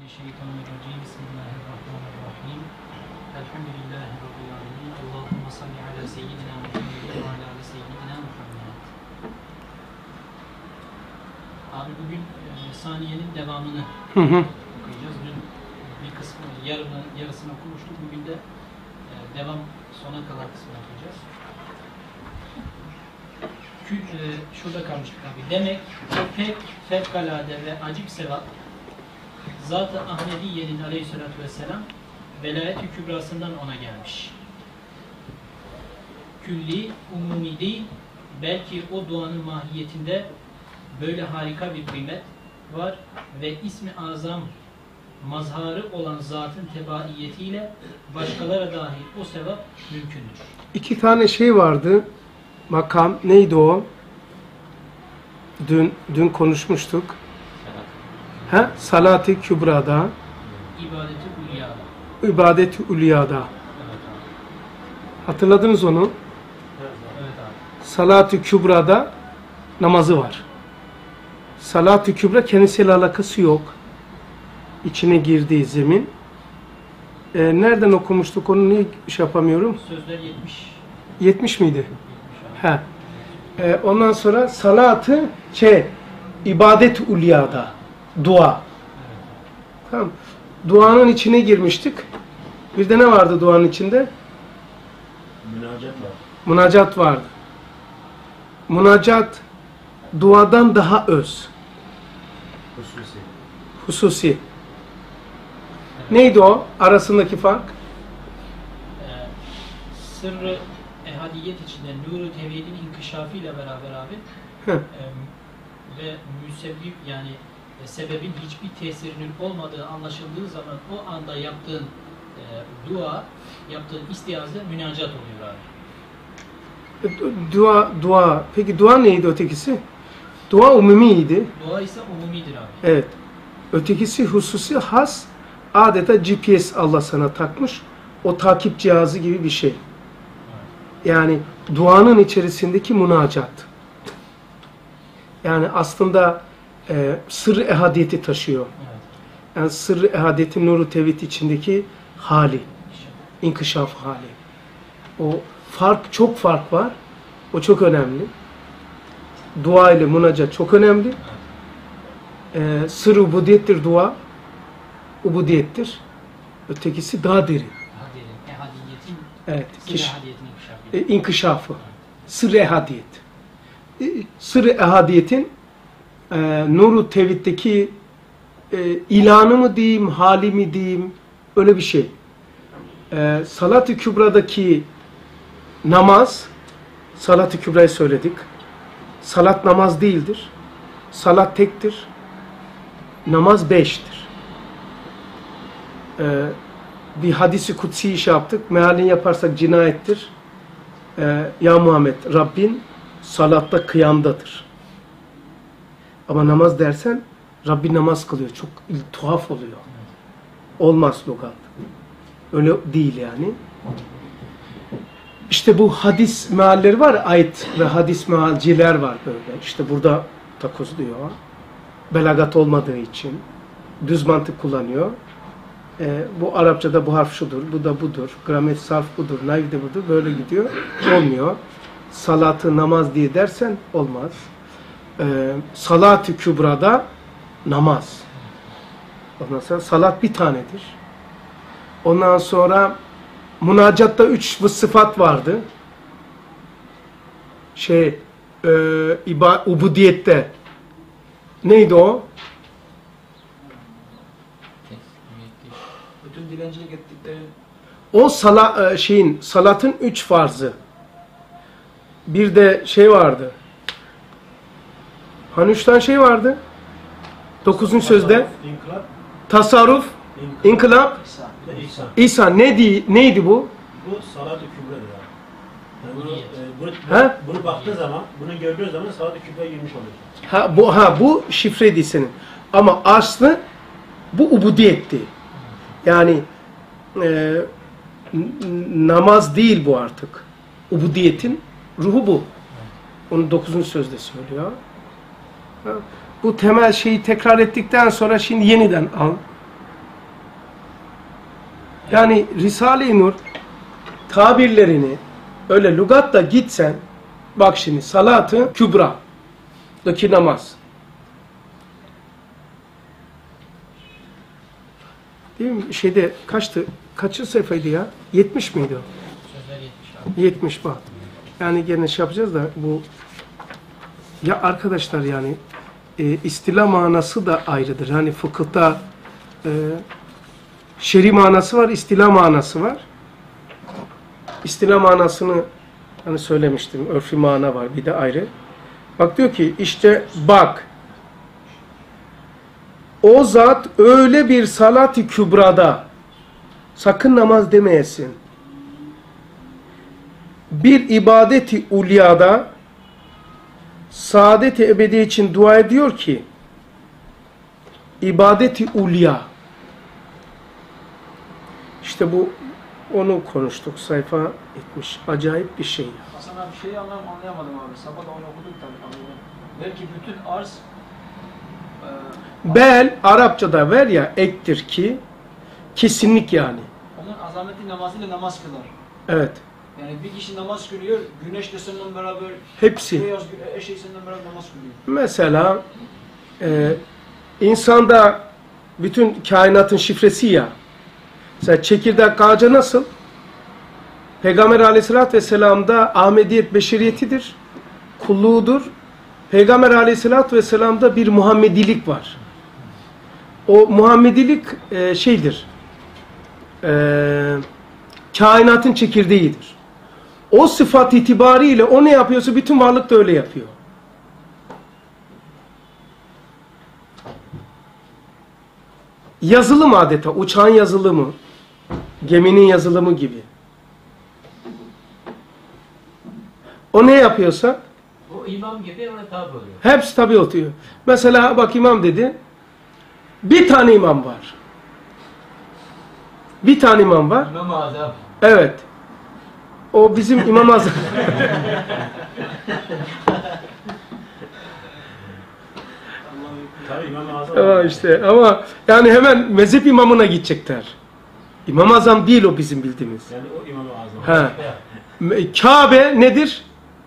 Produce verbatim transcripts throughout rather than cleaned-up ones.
Mineşşeytanirracim. Bismillahirrahmanirrahim. Elhamdülillahi Rabbil alemin. Allahümme salli ala seyyidina Muhammed ve ala ali seyyidina Muhammed. Abi bugün e, saniyenin devamını hı hı. okuyacağız. Dün bir kısmı, yarını, yarısını okumuştuk. Bugün de e, devam sona kadar kısmını okuyacağız. E, şurada kalmıştık abi. Demek o pek fevkalade ve acip sevap Zat-ı Ahmediye'nin aleyhissalatü vesselam velayet-i kübrasından ona gelmiş. Külli, umumi değil, belki o duanın mahiyetinde böyle harika bir kıymet var ve ismi azam mazharı olan zatın tebaiyetiyle başkalara dahi o sevap mümkündür. İki tane şey vardı. Makam neydi o? Dün dün konuşmuştuk. Ha? Salat-ı Kübra'da, İbadet-i Ulya'da. İbadet-i Ulya'da. Evet abi. Hatırladınız onu? Evet abi. Salat-ı Kübra'da namazı var. Salat-ı Kübra kendisiyle alakası yok. İçine girdiği zemin. Ee, nereden okumuştuk onu, niye şey yapamıyorum? Sözler yetmiş. yetmiş miydi? Ha. Ee, ondan sonra salatı şey, ibadet-i Ulya'da. Dua. Evet. Tamam. Duanın içine girmiştik. Bir de ne vardı duanın içinde? Münacat var. Münacat vardı. Münacat duadan daha öz. Hususi. Hususi. Evet. Neydi o? Arasındaki fark? Ee, sırrı ehadiyet içinde nur-u tevhidin inkişafıyla beraber abi Heh. e, ve müsebbip yani e, sebebin hiçbir tesirinin olmadığı anlaşıldığı zaman o anda yaptığın e, dua, yaptığın istiazda münacat oluyor abi. Dua, dua. Peki dua neydi ötekisi? Dua umumiydi. Dua ise umumidir abi. Evet. Ötekisi hususi, has, adeta G P S Allah sana takmış. O takip cihazı gibi bir şey. Yani duanın içerisindeki münacat. Yani aslında e, sır-ı ehadiyeti taşıyor. Evet. Yani sır-ı ehadiyetin nuru tevhid içindeki hali. İnkişaf hali. O fark, çok fark var. O çok önemli. Dua ile münacat çok önemli. Evet. E, sır ubudiyettir dua. Ubudiyettir. Ötekisi daha derin. Daha derin. Ehadiyetin, Evet. sırrı Kişi, ehadiyetin inkişafı. e, inkişafı. Sır-ı ehadiyet. E, sır-ı ehadiyetin e, nuru tevhiddeki e, ilanı mı diyeyim, hali mi diyeyim, öyle bir şey. E, Salat-ı Kübra'daki namaz, Salat-ı Kübra'yı söyledik. Salat namaz değildir. Salat tektir. Namaz beştir. E, bir hadisi kutsi iş yaptık. Mealini yaparsak cinayettir. E, ya Muhammed, Rabbin salatta kıyamdadır. Ama namaz dersen Rabbi namaz kılıyor. Çok tuhaf oluyor. Olmaz lugat. Öyle değil yani. İşte bu hadis mealleri var. Ayet ve hadis mealciler var böyle. İşte burada takozluyor. Belagat olmadığı için düz mantık kullanıyor. Ee, bu Arapçada bu harf şudur, bu da budur. Gramer sarf budur, naif de budur. Böyle gidiyor. Olmuyor. Salatı namaz diye dersen olmaz. Ee, Salat-ı Kübra'da namaz. Ondan sonra salat bir tanedir. Ondan sonra münacatta üç sıfat vardı. Şey, e, iba, ubudiyette. Neydi o? Bütün dilencilik ettikleri O sala, şeyin, salatın üç farzı. Bir de şey vardı. Hani üç tane şey vardı? Dokuzuncu sözde. İnkılap, Tasarruf, inkılap, İsa. İsa. Ne di, neydi bu? Bu salat-ı kübredir abi. Yani bunu, Niyet. e, bunu, He? bunu baktığı zaman, bunu gördüğü zaman salat-ı kübreye girmiş oluyor. Ha bu ha bu şifreydi senin. Ama aslı bu ubudiyetti. Yani e, namaz değil bu artık. Ubudiyetin ruhu bu. Onu dokuzuncu sözde söylüyor. Ha, bu temel şeyi tekrar ettikten sonra şimdi yeniden al. Yani Risale-i Nur tabirlerini öyle lügatta gitsen, bak şimdi salat-ı kübra'daki namaz. Değil mi? Şeyde kaçtı? Kaçı sayfaydı ya? yetmiş miydi o? Sözler yetmiş abi. yetmiş bak. Yani gene şey yapacağız da bu ya arkadaşlar yani e, istila manası da ayrıdır. Hani fıkıhta e, şer'i manası var, istila manası var. İstila manasını hani söylemiştim. Örfi mana var bir de ayrı. Bak diyor ki işte bak o zat öyle bir salat-ı kübrada sakın namaz demeyesin. Bir ibadeti ulyada saadet-i ebedi için dua ediyor ki ibadeti ulya işte bu onu konuştuk sayfa yetmiş. Acayip bir şey. Hasan abi şeyi anlam anlayamadım abi. Sabah da onu okuduk tabii. Anladım. Belki bütün arz e, Bel Arapçada ver ya ektir ki kesinlik yani. onun azametli namazıyla namaz kılar. Evet. Yani bir kişi namaz kılıyor, güneş de seninle beraber, Hepsi. beyaz gü- eşeği seninle beraber namaz kılıyor. Mesela e, insanda bütün kainatın şifresi ya. Mesela çekirdek ağacı nasıl? Peygamber aleyhissalatü vesselam'da Ahmediyet beşeriyetidir. Kulluğudur. Peygamber aleyhissalatü vesselam'da bir Muhammedilik var. O Muhammedilik e, şeydir. E, kainatın çekirdeğidir. O sıfat itibariyle o ne yapıyorsa bütün varlık da öyle yapıyor. Yazılım adeta, uçağın yazılımı, geminin yazılımı gibi. O ne yapıyorsa O imam gibi ona tabi oluyor. hepsi tabi oturuyor. Mesela bak imam dedi, bir tane imam var. Bir tane imam var. İmam-ı Azam. Evet. O bizim İmam Azam. Tabii İmam-ı Azam. Ama işte ama yani hemen mezhep imamına gidecekler. İmam Azam değil o bizim bildiğimiz. Yani o İmam-ı Azam. Ha. Me- Kabe nedir?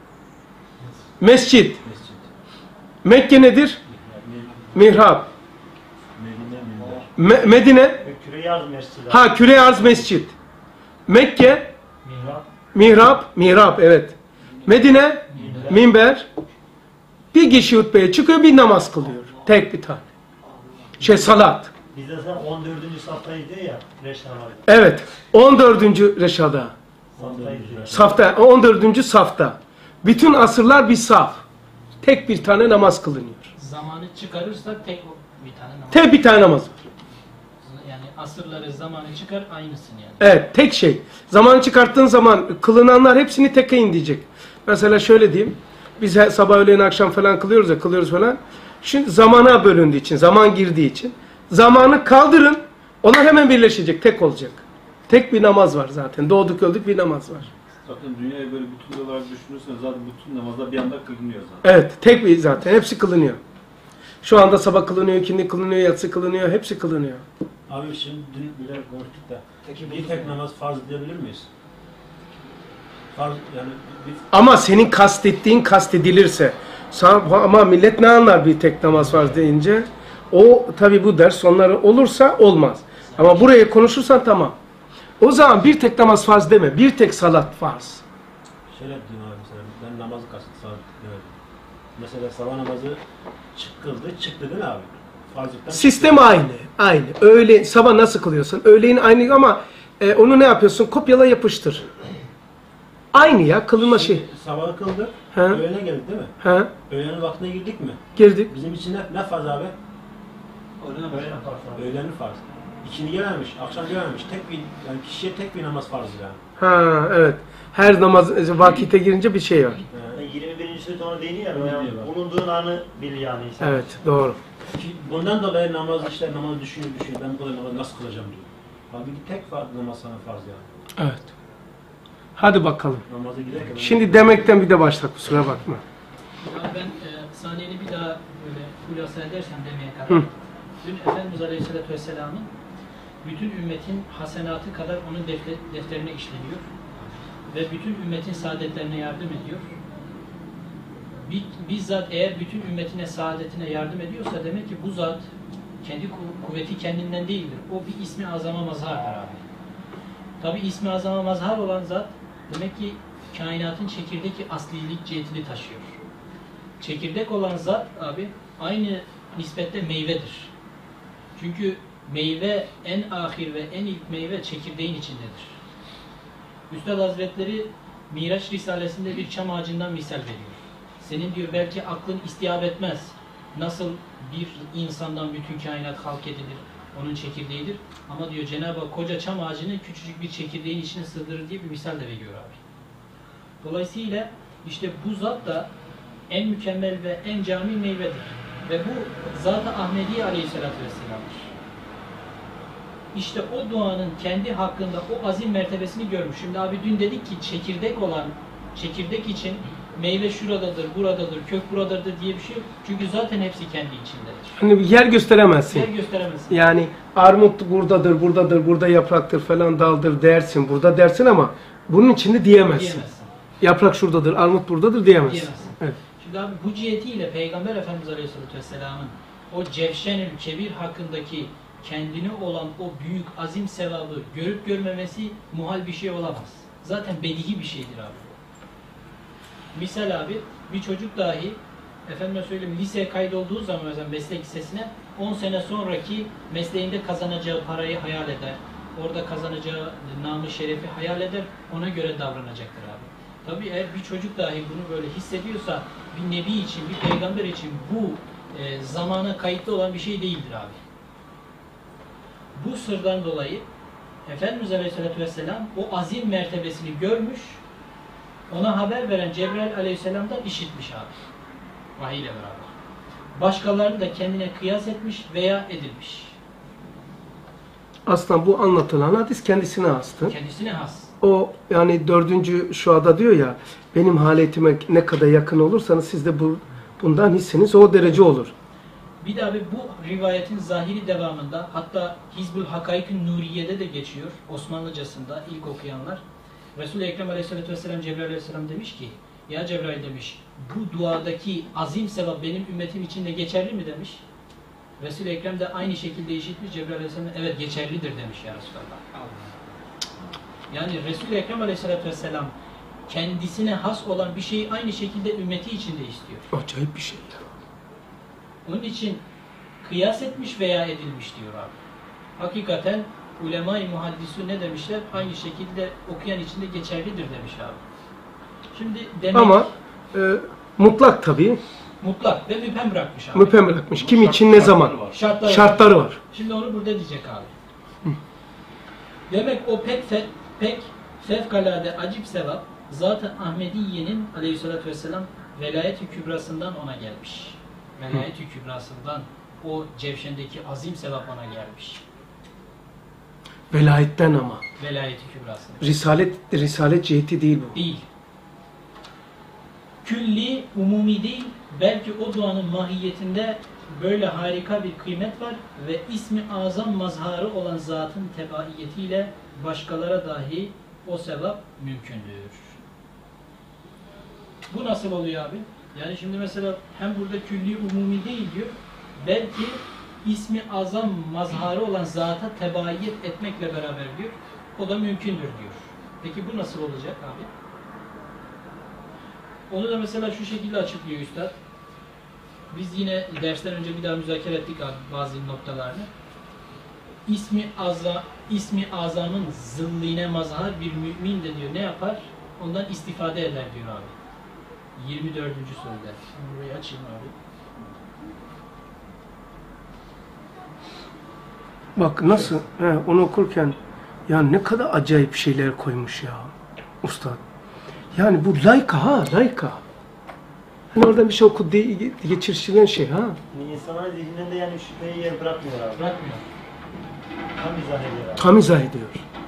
Mescid. Mescid. Mekke nedir? Mihrap. Medine minber. Me- Medine Küreyaz mescidi. ha küre arz mescid. Mekke Mihrap. mihrap, mihrap evet. Medine minber. Bir kişi hutbeye çıkıyor, bir namaz kılıyor. Tek bir tane. Şey salat. Bizde sen on dördüncü saftaydı ya Reşat abi. Evet. on dördüncü reşada. Saftaydı. Safta, on dördüncü safta. Bütün asırlar bir saf. Tek bir tane namaz kılınıyor. Zamanı çıkarırsak tek bir tane namaz. Tek bir tane namaz var. Yani asırları zamanı çıkar aynısın yani. Evet, tek şey. Zamanı çıkarttığın zaman kılınanlar hepsini teke indiyecek. Mesela şöyle diyeyim. Biz her sabah öğlen akşam falan kılıyoruz ya, kılıyoruz falan. Şimdi zamana bölündüğü için, zaman girdiği için zamanı kaldırın. Onlar hemen birleşecek, tek olacak. Tek bir namaz var zaten. Doğduk öldük bir namaz var. Zaten dünyayı böyle bütün olarak düşünürseniz zaten bütün namazlar bir anda kılınıyor zaten. Evet, tek bir zaten. Hepsi kılınıyor. Şu anda sabah kılınıyor, ikindi kılınıyor, yatsı kılınıyor, hepsi kılınıyor. Abi şimdi dün bile konuştuk da Peki bir tek namaz farz diyebilir miyiz? Farz yani bir, Ama senin kastettiğin kastedilirse, sa- ama millet ne anlar bir tek namaz farz deyince? O tabi bu ders onları olursa olmaz. Ama buraya konuşursan tamam. O zaman bir tek namaz farz deme, bir tek salat farz. şöyle diyeyim abi mesela ben namazı kastettim. Evet. Mesela sabah namazı çıkıldı, çıktı değil mi abi? Farzlıktan Sistem aynı, aynı. Öğle, sabah nasıl kılıyorsun? Öğleyin aynı ama e, onu ne yapıyorsun? Kopyala yapıştır. Aynı ya, kılınma şey. Sabahı kıldık, He. öğlene geldik değil mi? Ha, Öğlenin vaktine girdik mi? girdik. Bizim için ne, ne farz abi? Öyle mi? Öğlenin farz. İkindi gelememiş, akşam gelememiş. Tek bir, yani kişiye tek bir namaz farz yani. Ha, evet. Her namaz e, vakite girince bir şey var. Yani Yani yirmi birinci süre ona değiniyor ya. Öyle Yani diyor bak. bulunduğun anı bil yani. insan. Evet, doğru. ki bundan dolayı namaz işte namaz düşünüyor düşünüyor. Ben bu kadar namaz nasıl kılacağım diyor. Halbuki tek farz, namaz sana farz yani. Evet. Hadi bakalım. Namaza giderken... Şimdi demekten bir de başla, kusura bakma. Yani ben e, saniyeni bir daha böyle hulasa edersem demeye kadar. Hı. Dün Efendimiz Aleyhisselatü Vesselam'ın bütün ümmetin hasenatı kadar onun defter, defterine işleniyor ve bütün ümmetin saadetlerine yardım ediyor. Bizzat eğer bütün ümmetine saadetine yardım ediyorsa demek ki bu zat kendi kuvveti kendinden değildir. O bir ismi azama mazhardır abi. Tabi ismi azama mazhar olan zat demek ki kainatın çekirdeki aslilik cihetini taşıyor. Çekirdek olan zat abi aynı nispette meyvedir. Çünkü meyve en ahir ve en ilk meyve çekirdeğin içindedir. Üstad Hazretleri Miraç Risalesi'nde bir çam ağacından misal veriyor. Senin diyor belki aklın istiyab etmez. Nasıl bir insandan bütün kainat halk edilir, onun çekirdeğidir. Ama diyor Cenab-ı Hak koca çam ağacını küçücük bir çekirdeğin içine sığdırır diye bir misal de veriyor abi. Dolayısıyla işte bu zat da en mükemmel ve en cami meyvedir. Ve bu Zat-ı Ahmedi Aleyhisselatü Vesselam'dır. İşte o duanın kendi hakkında o azim mertebesini görmüş. Şimdi abi dün dedik ki çekirdek olan, çekirdek için meyve şuradadır, buradadır, kök buradadır diye bir şey yok. Çünkü zaten hepsi kendi içindedir. Hani bir yer gösteremezsin. Yer gösteremezsin. Yani armut buradadır, buradadır, burada yapraktır falan daldır dersin, burada dersin ama bunun içinde diyemezsin. Diyemezsin. Yaprak şuradadır, armut buradadır diyemezsin. Diyemezsin. Evet. Şimdi abi bu cihetiyle Peygamber Efendimiz Aleyhisselatü Vesselam'ın o Cevşenül Kebir hakkındaki kendine olan o büyük azim sevabı görüp görmemesi muhal bir şey olamaz. Zaten bedihi bir şeydir abi. Misal abi bir çocuk dahi efendime söyleyeyim liseye kaydolduğu zaman mesela meslek lisesine on sene sonraki mesleğinde kazanacağı parayı hayal eder. Orada kazanacağı namı şerefi hayal eder. Ona göre davranacaktır abi. Tabii eğer bir çocuk dahi bunu böyle hissediyorsa bir nebi için, bir peygamber için bu e, zamana kayıtlı olan bir şey değildir abi. Bu sırdan dolayı Efendimiz Aleyhisselatü Vesselam o azim mertebesini görmüş, ona haber veren Cebrail Aleyhisselam'dan işitmiş abi. Vahiy ile beraber. Başkalarını da kendine kıyas etmiş veya edilmiş. Aslında bu anlatılan hadis kendisine hastı. Kendisine has. O yani dördüncü şuada diyor ya, benim haletime ne kadar yakın olursanız siz de bu, bundan hisseniz o derece olur. Bir de abi bu rivayetin zahiri devamında hatta Hizbul Hakaik-ı Nuriye'de de geçiyor Osmanlıcasında ilk okuyanlar. Resul-i Ekrem Aleyhisselatü Vesselam Cebrail Aleyhisselam demiş ki ya Cebrail demiş bu duadaki azim sevap benim ümmetim için de geçerli mi demiş. Resul-i Ekrem de aynı şekilde işitmiş Cebrail Aleyhisselam evet geçerlidir demiş ya Resulallah. Yani Resul-i Ekrem Aleyhisselatü Vesselam kendisine has olan bir şeyi aynı şekilde ümmeti için de istiyor. Acayip bir şey ya. Onun için kıyas etmiş veya edilmiş diyor abi. Hakikaten ulema-i muhaddisü ne demişler? Aynı şekilde okuyan için de geçerlidir demiş abi. Şimdi demek Ama e, mutlak tabii. mutlak ve müphem bırakmış abi. Müphem bırakmış. Kim için ne zaman? Şartları, Şartları var. Şimdi onu burada diyecek abi. Demek o pek fe, pek fevkalade acip sevap Zat-ı Ahmediye'nin Aleyhisselatü Vesselam velayet-i kübrasından ona gelmiş. Velayet-i kübrasından o Cevşen'deki azim sevap ona gelmiş. Velayetten ama. Velayet-i kübrasından. Risalet, risalet ciheti değil bu. Değil. Külli, umumi değil, belki o duanın mahiyetinde böyle harika bir kıymet var ve ismi azam mazharı olan zatın tebaiyetiyle başkalara dahi o sevap mümkündür. Bu nasıl oluyor abi? Yani şimdi mesela hem burada külli umumi değil diyor, belki ismi azam mazharı olan zata tebaiyet etmekle beraber diyor, o da mümkündür diyor. Peki bu nasıl olacak abi? Onu da mesela şu şekilde açıklıyor Üstad. Biz yine dersten önce bir daha müzakere ettik abi bazı noktalarını. İsmi azam, ismi azamın zilline mazhar bir mümin de diyor ne yapar? Ondan istifade eder diyor abi. yirmi dördüncü sözde. Burayı açayım abi. Bak nasıl he, onu okurken ya ne kadar acayip şeyler koymuş ya Ustad. Yani bu layka ha layka. Hani oradan bir şey oku diye geçirişilen şey ha. Yani insanların zihninden de yani şüpheyi yer bırakmıyor abi. Bırakmıyor. Tam izah ediyor abi. Tam izah ediyor.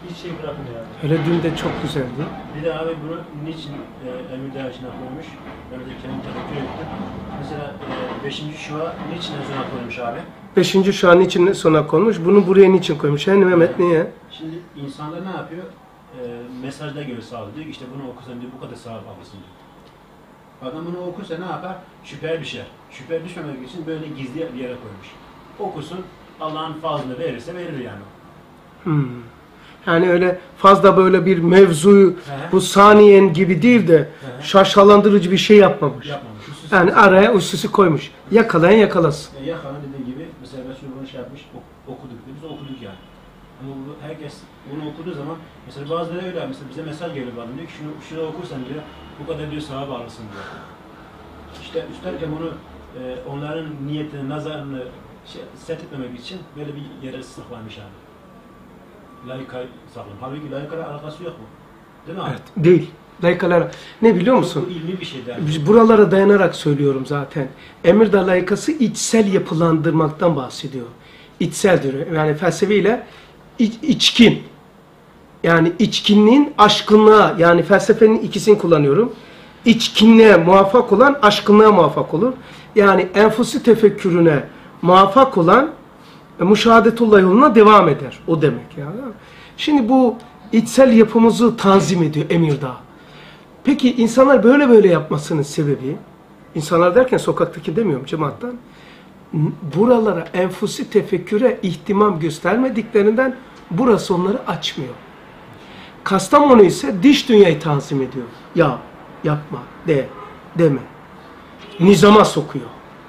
Hiç şey bırakmıyor yani. Öyle dün de çok güzeldi. Bir de abi bunu niçin e, Emir Dağı'şına koymuş? Ben de kendim teşekkür ettim. Mesela e, beşinci şua niçin en sona koymuş abi? Beşinci şu an için sona konmuş. Bunu buraya niçin koymuş? Yani Mehmet niye? Şimdi insanlar ne yapıyor? E, mesajda göre sağlıyor. Diyor ki işte bunu okusan diyor, bu kadar sağlık alırsın diyor. Adam bunu okursa ne yapar? Şüpheye düşer. Şüpheye düşmemek için böyle gizli bir yere koymuş. Okusun, Allah'ın fazlını verirse verir yani. Hmm. Yani öyle fazla böyle bir mevzuyu Hı. bu saniyen gibi değil de Hı. şaşalandırıcı bir şey yapmamış. Yapmamış. Hususi- Yani araya üstüsü koymuş. Yakalayan yakalasın. E, Yakan'ın dediği gibi mesela ben şunu bunu şey yapmış, ok- okuduk diyor. Biz okuduk yani. Ama bu, herkes bunu okuduğu zaman mesela bazıları öyle mesela bize mesaj geliyor bazen diyor ki şunu, şunu okursan diyor bu kadar diyor sevap alırsın diyor. İşte üstelik bunu e, onların niyetini, nazarını şey, set etmemek için böyle bir yere sınıflanmış yani. Layıka saklam. Halbuki layıkayla alakası yok mu? Değil mi abi? Evet, değil. Layıkalar ne biliyor Bu musun? ilmi bir şey yani. Biz buralara dayanarak söylüyorum zaten. Emirdağ layıkası içsel yapılandırmaktan bahsediyor. İçsel diyor. Yani felsefeyle iç, içkin. Yani içkinliğin aşkınlığa, yani felsefenin ikisini kullanıyorum. İçkinliğe muvaffak olan aşkınlığa muvaffak olur. Yani enfusi tefekkürüne muvaffak olan e, müşahadetullah yoluna devam eder. O demek yani. Şimdi bu içsel yapımızı tanzim ediyor Emirdağ. Peki insanlar böyle böyle yapmasının sebebi, insanlar derken sokaktaki demiyorum, cemaattan, buralara enfusi tefekküre ihtimam göstermediklerinden burası onları açmıyor. Kastamonu ise dış dünyayı tanzim ediyor. Ya, yapma, de, deme. Nizama sokuyor.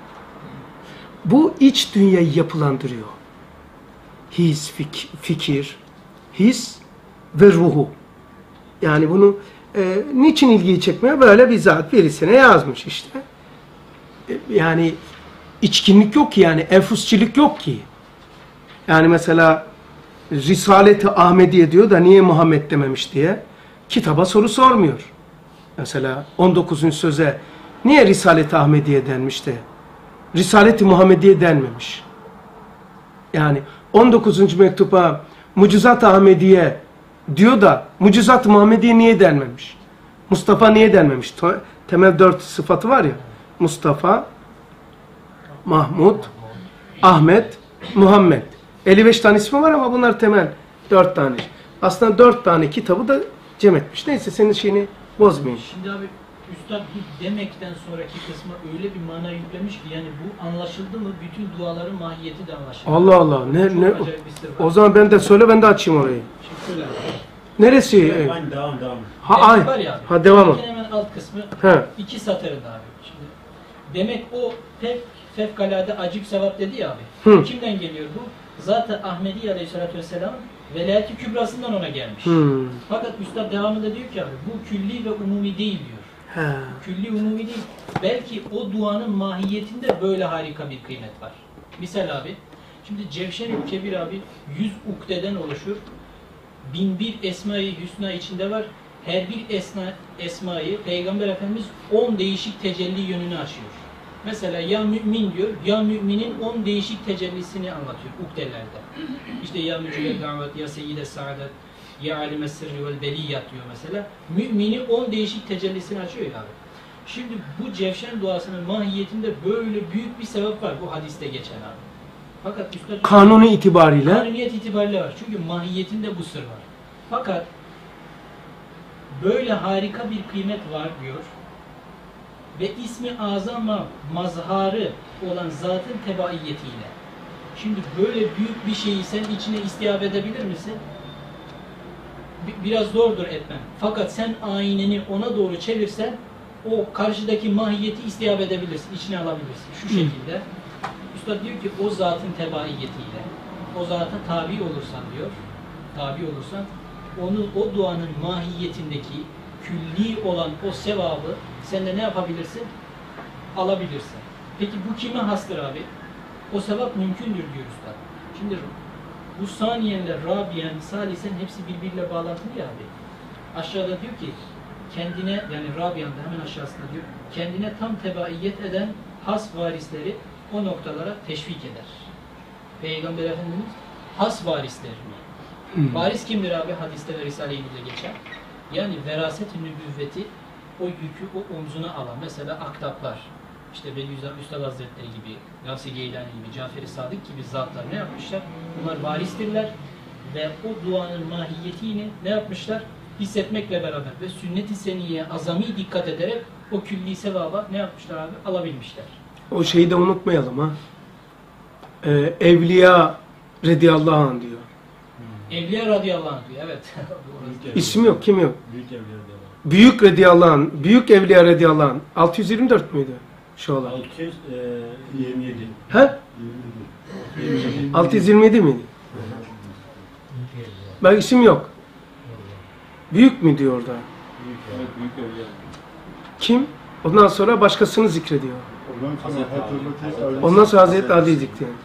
Bu iç dünyayı yapılandırıyor. His, fik, fikir, his ve ruhu. Yani bunu e, niçin ilgiyi çekmiyor? Böyle bir zat birisine yazmış işte. E, yani içkinlik yok ki, yani enfusçilik yok ki. Yani mesela Risalet-i Ahmediye diyor da niye Muhammed dememiş diye kitaba soru sormuyor. Mesela on dokuzuncu söze niye Risalet-i Ahmediye denmiş de Risalet-i Muhammediye denmemiş. Yani on dokuzuncu mektuba Mucizat-ı Ahmediye diyor da Mucizat-ı Muhammediye niye denmemiş? Mustafa niye denmemiş? Temel dört sıfatı var ya. Mustafa, Mahmud, Ahmet, Muhammed. elli beş tane ismi var ama bunlar temel dört tane. Aslında dört tane kitabı da cem etmiş. Neyse senin şeyini bozmayayım. Şimdi abi Üstad bu demekten sonraki kısma öyle bir mana yüklemiş ki yani bu anlaşıldı mı bütün duaların mahiyeti de anlaşıldı. Allah Allah. Ne Çok ne? acayip bir sır var. O zaman ben de söyle, ben de açayım orayı. Şimdi şöyle. Neresi? Evet, aynı devam devam. Ha Demek ay. var ya abi, Ha devam. demekin hemen alt kısmı He. iki satırında abi. Şimdi demek o pek fevkalade acip sevap dedi ya abi. Hı. Kimden geliyor bu? Zaten Ahmedi Aleyhisselatü Vesselam velayeti kübrasından ona gelmiş. Hmm. Fakat Üstad devamında diyor ki abi bu külli ve umumi değil diyor. He. Külli umumi değil. Belki o duanın mahiyetinde böyle harika bir kıymet var. Misal abi, şimdi Cevşen-i Kebir abi yüz ukdeden oluşur. Bin bir esma-i hüsna içinde var. Her bir esna, esmayı Peygamber Efendimiz on değişik tecelli yönünü açıyor. Mesela ya mümin diyor, ya müminin on değişik tecellisini anlatıyor ukdelerde. İşte ya mücüle davet, ya seyyide saadet, ya alime sırrı vel beliyat diyor mesela. Mümini on değişik tecellisini açıyor ya abi. Şimdi bu Cevşen duasının mahiyetinde böyle büyük bir sebep var bu hadiste geçen abi. Fakat Üstad Kanuni itibariyle kanuniyet itibariyle var. Çünkü mahiyetinde bu sır var. Fakat böyle harika bir kıymet var diyor. Ve ismi azama mazharı olan zatın tebaiyetiyle. Şimdi böyle büyük bir şeyi sen içine istihab edebilir misin? Biraz zordur etmem. Fakat sen ayneni ona doğru çevirsen o karşıdaki mahiyeti istihab edebilirsin, içine alabilirsin. Şu şekilde. Üstad diyor ki o zatın tebaiyetiyle, o zata tabi olursan diyor, tabi olursan onu o duanın mahiyetindeki külli olan o sevabı sen de ne yapabilirsin? Alabilirsin. Peki bu kime hastır abi? O sevap mümkündür diyor Üstad. Şimdi bu saniyenle Rabiyen, Salisen hepsi birbiriyle bağlantılı ya abi. Aşağıda diyor ki kendine, yani Rabiyan'da hemen aşağısında diyor, kendine tam tebaiyet eden has varisleri o noktalara teşvik eder. Peygamber Efendimiz has varislerini Hmm. Varis kimdir abi? Hadiste ve Risale-i Nur'da geçer. Yani veraset-i nübüvveti o yükü o omzuna alan, mesela aktaplar, işte Bediüzzaman Üstad Hazretleri gibi, Gavs-i Geylani gibi, Cafer-i Sadık gibi zatlar ne yapmışlar? Bunlar varistirler ve o duanın mahiyetini ne yapmışlar? Hissetmekle beraber ve sünnet-i seniyye azami dikkat ederek o külli sevaba ne yapmışlar abi? Alabilmişler. O şeyi de unutmayalım ha. Ee, Evliya radıyallahu anh diyor. Evliya radıyallahu anh diyor, evet. İsmi yok, kim yok? Büyük evliler diyorlar. Büyük radıyallahu anh, Büyük Evliya radıyallahu anh. altı yüz yirmi dört müydü? Şu olan. altı yüz yirmi yedi. He? altı yüz yirmi yedi miydi? Bak isim yok. Büyük mü diyor orada? Evet, büyük evliya. Kim? Ondan sonra başkasını zikrediyor. Ondan sonra Hazreti Ali. Hazreti Ali. Ondan sonra Hazreti Ali zikrediyor.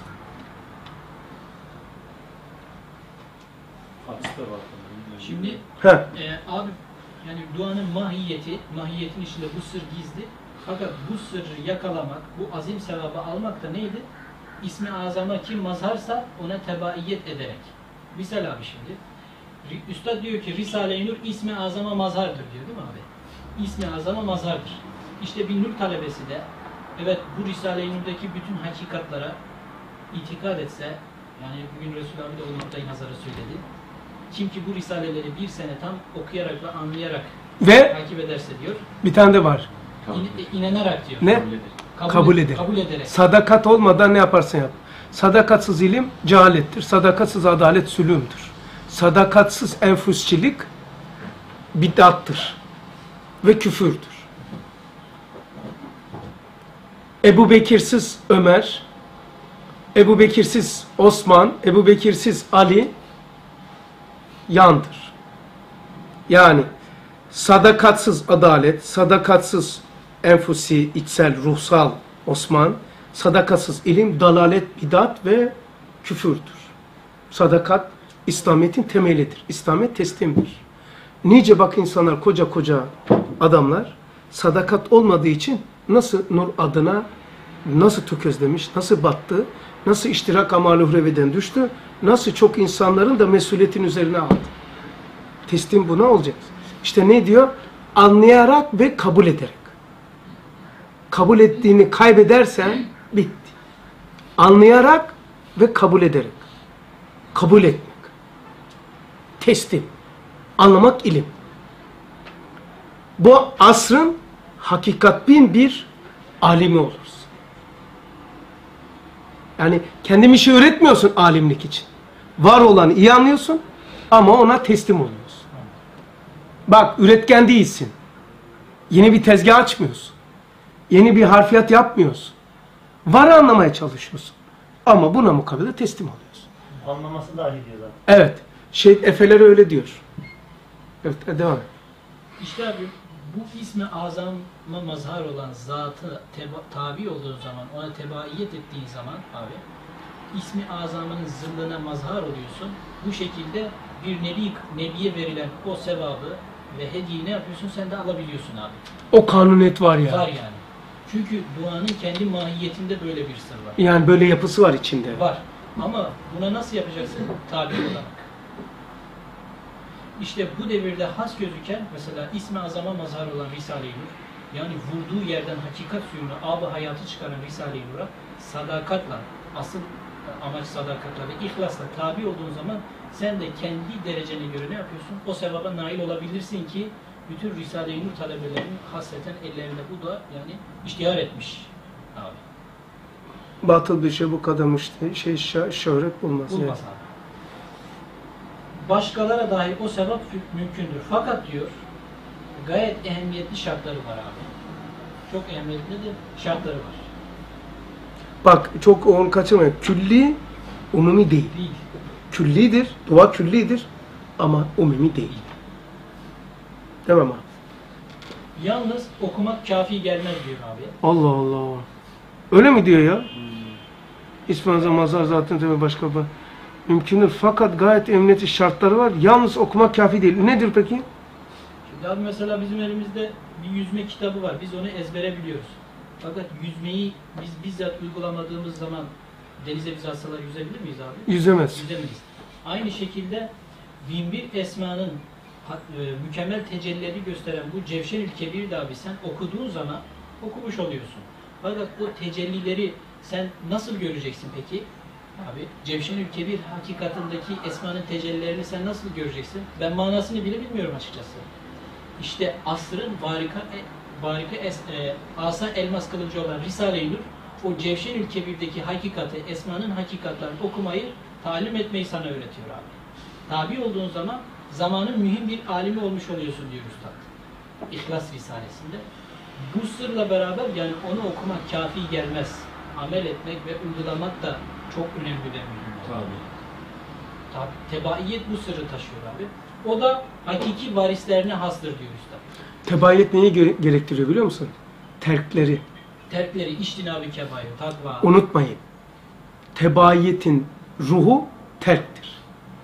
Hadiste var. tabii. Şimdi He. e, abi yani duanın mahiyeti, mahiyetin içinde bu sır gizli. Fakat bu sırrı yakalamak, bu azim sevabı almak da neydi? İsmi azama kim mazharsa ona tebaiyet ederek. Misal abi şimdi. Ri- Üstad diyor ki Risale-i Nur ismi azama mazhardır diyor değil mi abi? İsmi azama mazhardır. İşte bir nur talebesi de evet bu Risale-i Nur'daki bütün hakikatlara itikad etse, yani bugün Resul abi de o noktayı nazara söyledi. Kim ki bu risaleleri bir sene tam okuyarak ve anlayarak Ve takip ederse diyor, bir tane de var. in, inanarak diyor. Ne? Kabul eder. Kabul eder. Kabul ederek. Sadakat olmadan ne yaparsan yap. Sadakatsız ilim cehalettir. Sadakatsız adalet sülümdür. Sadakatsız enfüsçilik bid'attır. Ve küfürdür. Ebu Bekirsiz Ömer, Ebu Bekirsiz Osman, Ebu Bekirsiz Ali yandır. Yani sadakatsız adalet, sadakatsız enfusi, içsel, ruhsal Osman, sadakatsız ilim, dalalet, bidat ve küfürdür. Sadakat, İslamiyet'in temelidir. İslamiyet teslimdir. Nice bak insanlar, koca koca adamlar, sadakat olmadığı için nasıl nur adına, nasıl tökezlemiş, nasıl battı, nasıl iştirak amal-i uhreviden düştü, nasıl çok insanların da mesuliyetin üzerine aldı. Teslim buna olacak. İşte ne diyor? Anlayarak ve kabul ederek. Kabul ettiğini kaybedersen bitti. Anlayarak ve kabul ederek. Kabul etmek. Teslim. Anlamak ilim. Bu asrın hakikat bin bir alimi oluruz. Yani kendin bir şey öğretmiyorsun alimlik için. Var olanı iyi anlıyorsun ama ona teslim oluyorsun. Bak üretken değilsin. Yeni bir tezgah açmıyorsun. Yeni bir harfiyat yapmıyorsun. Varı anlamaya çalışıyorsun. Ama buna mukabele teslim oluyorsun. Anlaması dahi diyor zaten. Evet. Şehit Efeleri öyle diyor. Evet, devam et. İşte abi bu ismi azama mazhar olan zatı teba, tabi olduğun zaman, ona tebaiyet ettiğin zaman abi ismi azamının zırlığına mazhar oluyorsun. Bu şekilde bir nebi, nebiye verilen o sevabı ve hediyeyi ne yapıyorsun? Sen de alabiliyorsun abi. O kanuniyet var ya. Var yani. Çünkü duanın kendi mahiyetinde böyle bir sır var. Yani böyle yapısı var içinde. Var. Ama buna nasıl yapacaksın? Tabi olarak. İşte bu devirde has gözüken mesela ismi azama mazhar olan Risale-i Nur, yani vurduğu yerden hakikat suyunu, ab-ı hayatı çıkaran Risale-i Nur'a sadakatla, asıl amaç sadakatla ve ihlasla tabi olduğun zaman sen de kendi derecene göre ne yapıyorsun? O sevaba nail olabilirsin ki bütün Risale-i Nur talebelerinin hasreten ellerinde bu da yani iştihar etmiş abi. Batıl bir şey bu kadar müşteri, şey şö- şöhret bulmaz. Bulmaz Yani. abi. Başkalara dahi o sevap mümkündür. Fakat diyor, gayet ehemmiyetli şartları var abi. Çok ehemmiyetli de şartları var. Bak çok onu kaçırmayın. Külli, umumi değil. Değil. Küllidir, dua küllidir ama umumi değil. Demem abi. Yalnız okumak kafi gelmez diyor abi. Allah Allah. Öyle mi diyor ya? İsmi mazhar zaten tabii başka bir mümkündür. Fakat gayet emniyetli şartları var. Yalnız okumak kafi değil. Nedir peki? Şimdi abi mesela bizim elimizde bir yüzme kitabı var. Biz onu ezbere biliyoruz. Fakat yüzmeyi biz bizzat uygulamadığımız zaman denize biz hastalar yüzebilir miyiz abi? Yüzemez. Yüzemeyiz. Aynı şekilde bin bir esmanın e, mükemmel tecellileri gösteren bu Cevşenül Kebir'i de abi sen okuduğun zaman okumuş oluyorsun. Fakat bu tecellileri sen nasıl göreceksin peki? Abi Cevşenül Kebir hakikatindeki esmanın tecellilerini sen nasıl göreceksin? Ben manasını bile bilmiyorum açıkçası. İşte asrın varika, varika es, e, asa elmas kılıcı olan Risale-i Nur o Cevşenül Kebir'deki hakikati, esmanın hakikatlerini okumayı, talim etmeyi sana öğretiyor abi. Tabi olduğun zaman zamanın mühim bir alimi olmuş oluyorsun diyor Üstad. İhlas Risalesi'nde. Bu sırla beraber yani onu okumak kafi gelmez. Amel etmek ve uygulamak da çok önemli ve mühim. Tabii. Tabi, tebaiyet bu sırrı taşıyor abi. O da hakiki varislerine hastır diyor Üstad. Tebaiyet neyi gere- gerektiriyor biliyor musun? Terkleri. Terkleri, içtinabı kebair, takva. Unutmayın. Tebaiyetin ruhu terktir.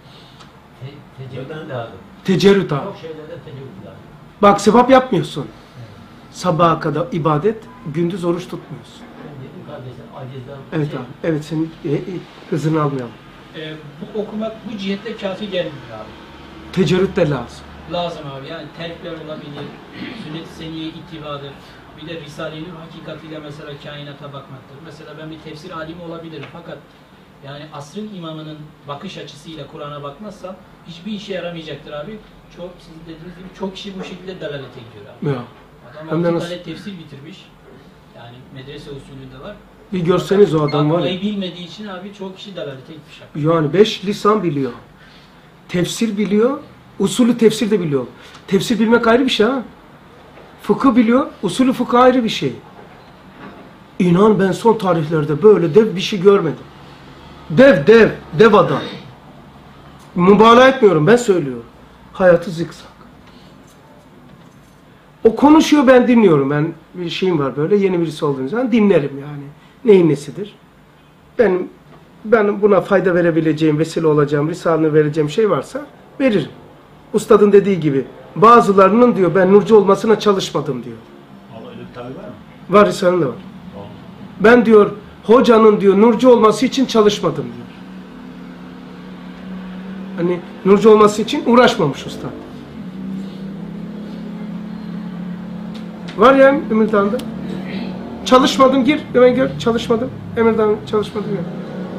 Te Tecerrüt lazım. Tecerrüt abi. Çok şeylerde tecerrüt lazım. Bak sevap yapmıyorsun. Sabaha kadar ibadet, gündüz oruç tutmuyorsun. Ben dedim kardeşim acizden... Evet şey, abi. Evet senin e, e, hızını almayalım. Ee, bu okumak bu cihette kafi gelmiyor abi. Tecerrüt de lazım. Lazım abi yani terkler olabilir, sünnet-i seniye ittibadır. Bir de Risale-i Nur hakikatiyle mesela kainata bakmaktır. Mesela ben bir tefsir alimi olabilirim fakat yani asrın imamının bakış açısıyla Kur'an'a bakmazsam hiçbir işe yaramayacaktır abi. Çok, sizin dediğiniz gibi çok kişi bu şekilde dalalete gidiyor abi. Ya. Adam Hem de altı nasıl? tane tefsir bitirmiş. Yani medrese usulünde var. Bir görseniz o adam var ya. Bakmayı bilmediği için abi çok kişi dalalete gitmiş abi. Yani beş lisan biliyor. Tefsir biliyor. Usulü tefsir de biliyor. Tefsir bilmek ayrı bir şey ha. Fıkıh biliyor. Usulü fıkıh ayrı bir şey. İnan ben son tarihlerde böyle dev bir şey görmedim. Dev dev. Dev adam. Mübalağa etmiyorum ben söylüyorum. Hayatı zikzak. O konuşuyor ben dinliyorum. Ben bir şeyim var böyle yeni birisi olduğum zaman dinlerim yani. Neyin nesidir? Ben ben buna fayda verebileceğim, vesile olacağım, risalene vereceğim şey varsa veririm. Ustadın dediği gibi bazılarının diyor ben nurcu olmasına çalışmadım diyor. Allah öyle bir tabi var mı? Var risalende var. Tamam. Ben diyor hocanın diyor nurcu olması için çalışmadım diyor. Hani nurcu olması için uğraşmamış usta. Var ya Emirdağ'da. Çalışmadım gir. Hemen gör. Çalışmadım. Emirdağ'da çalışmadım ya.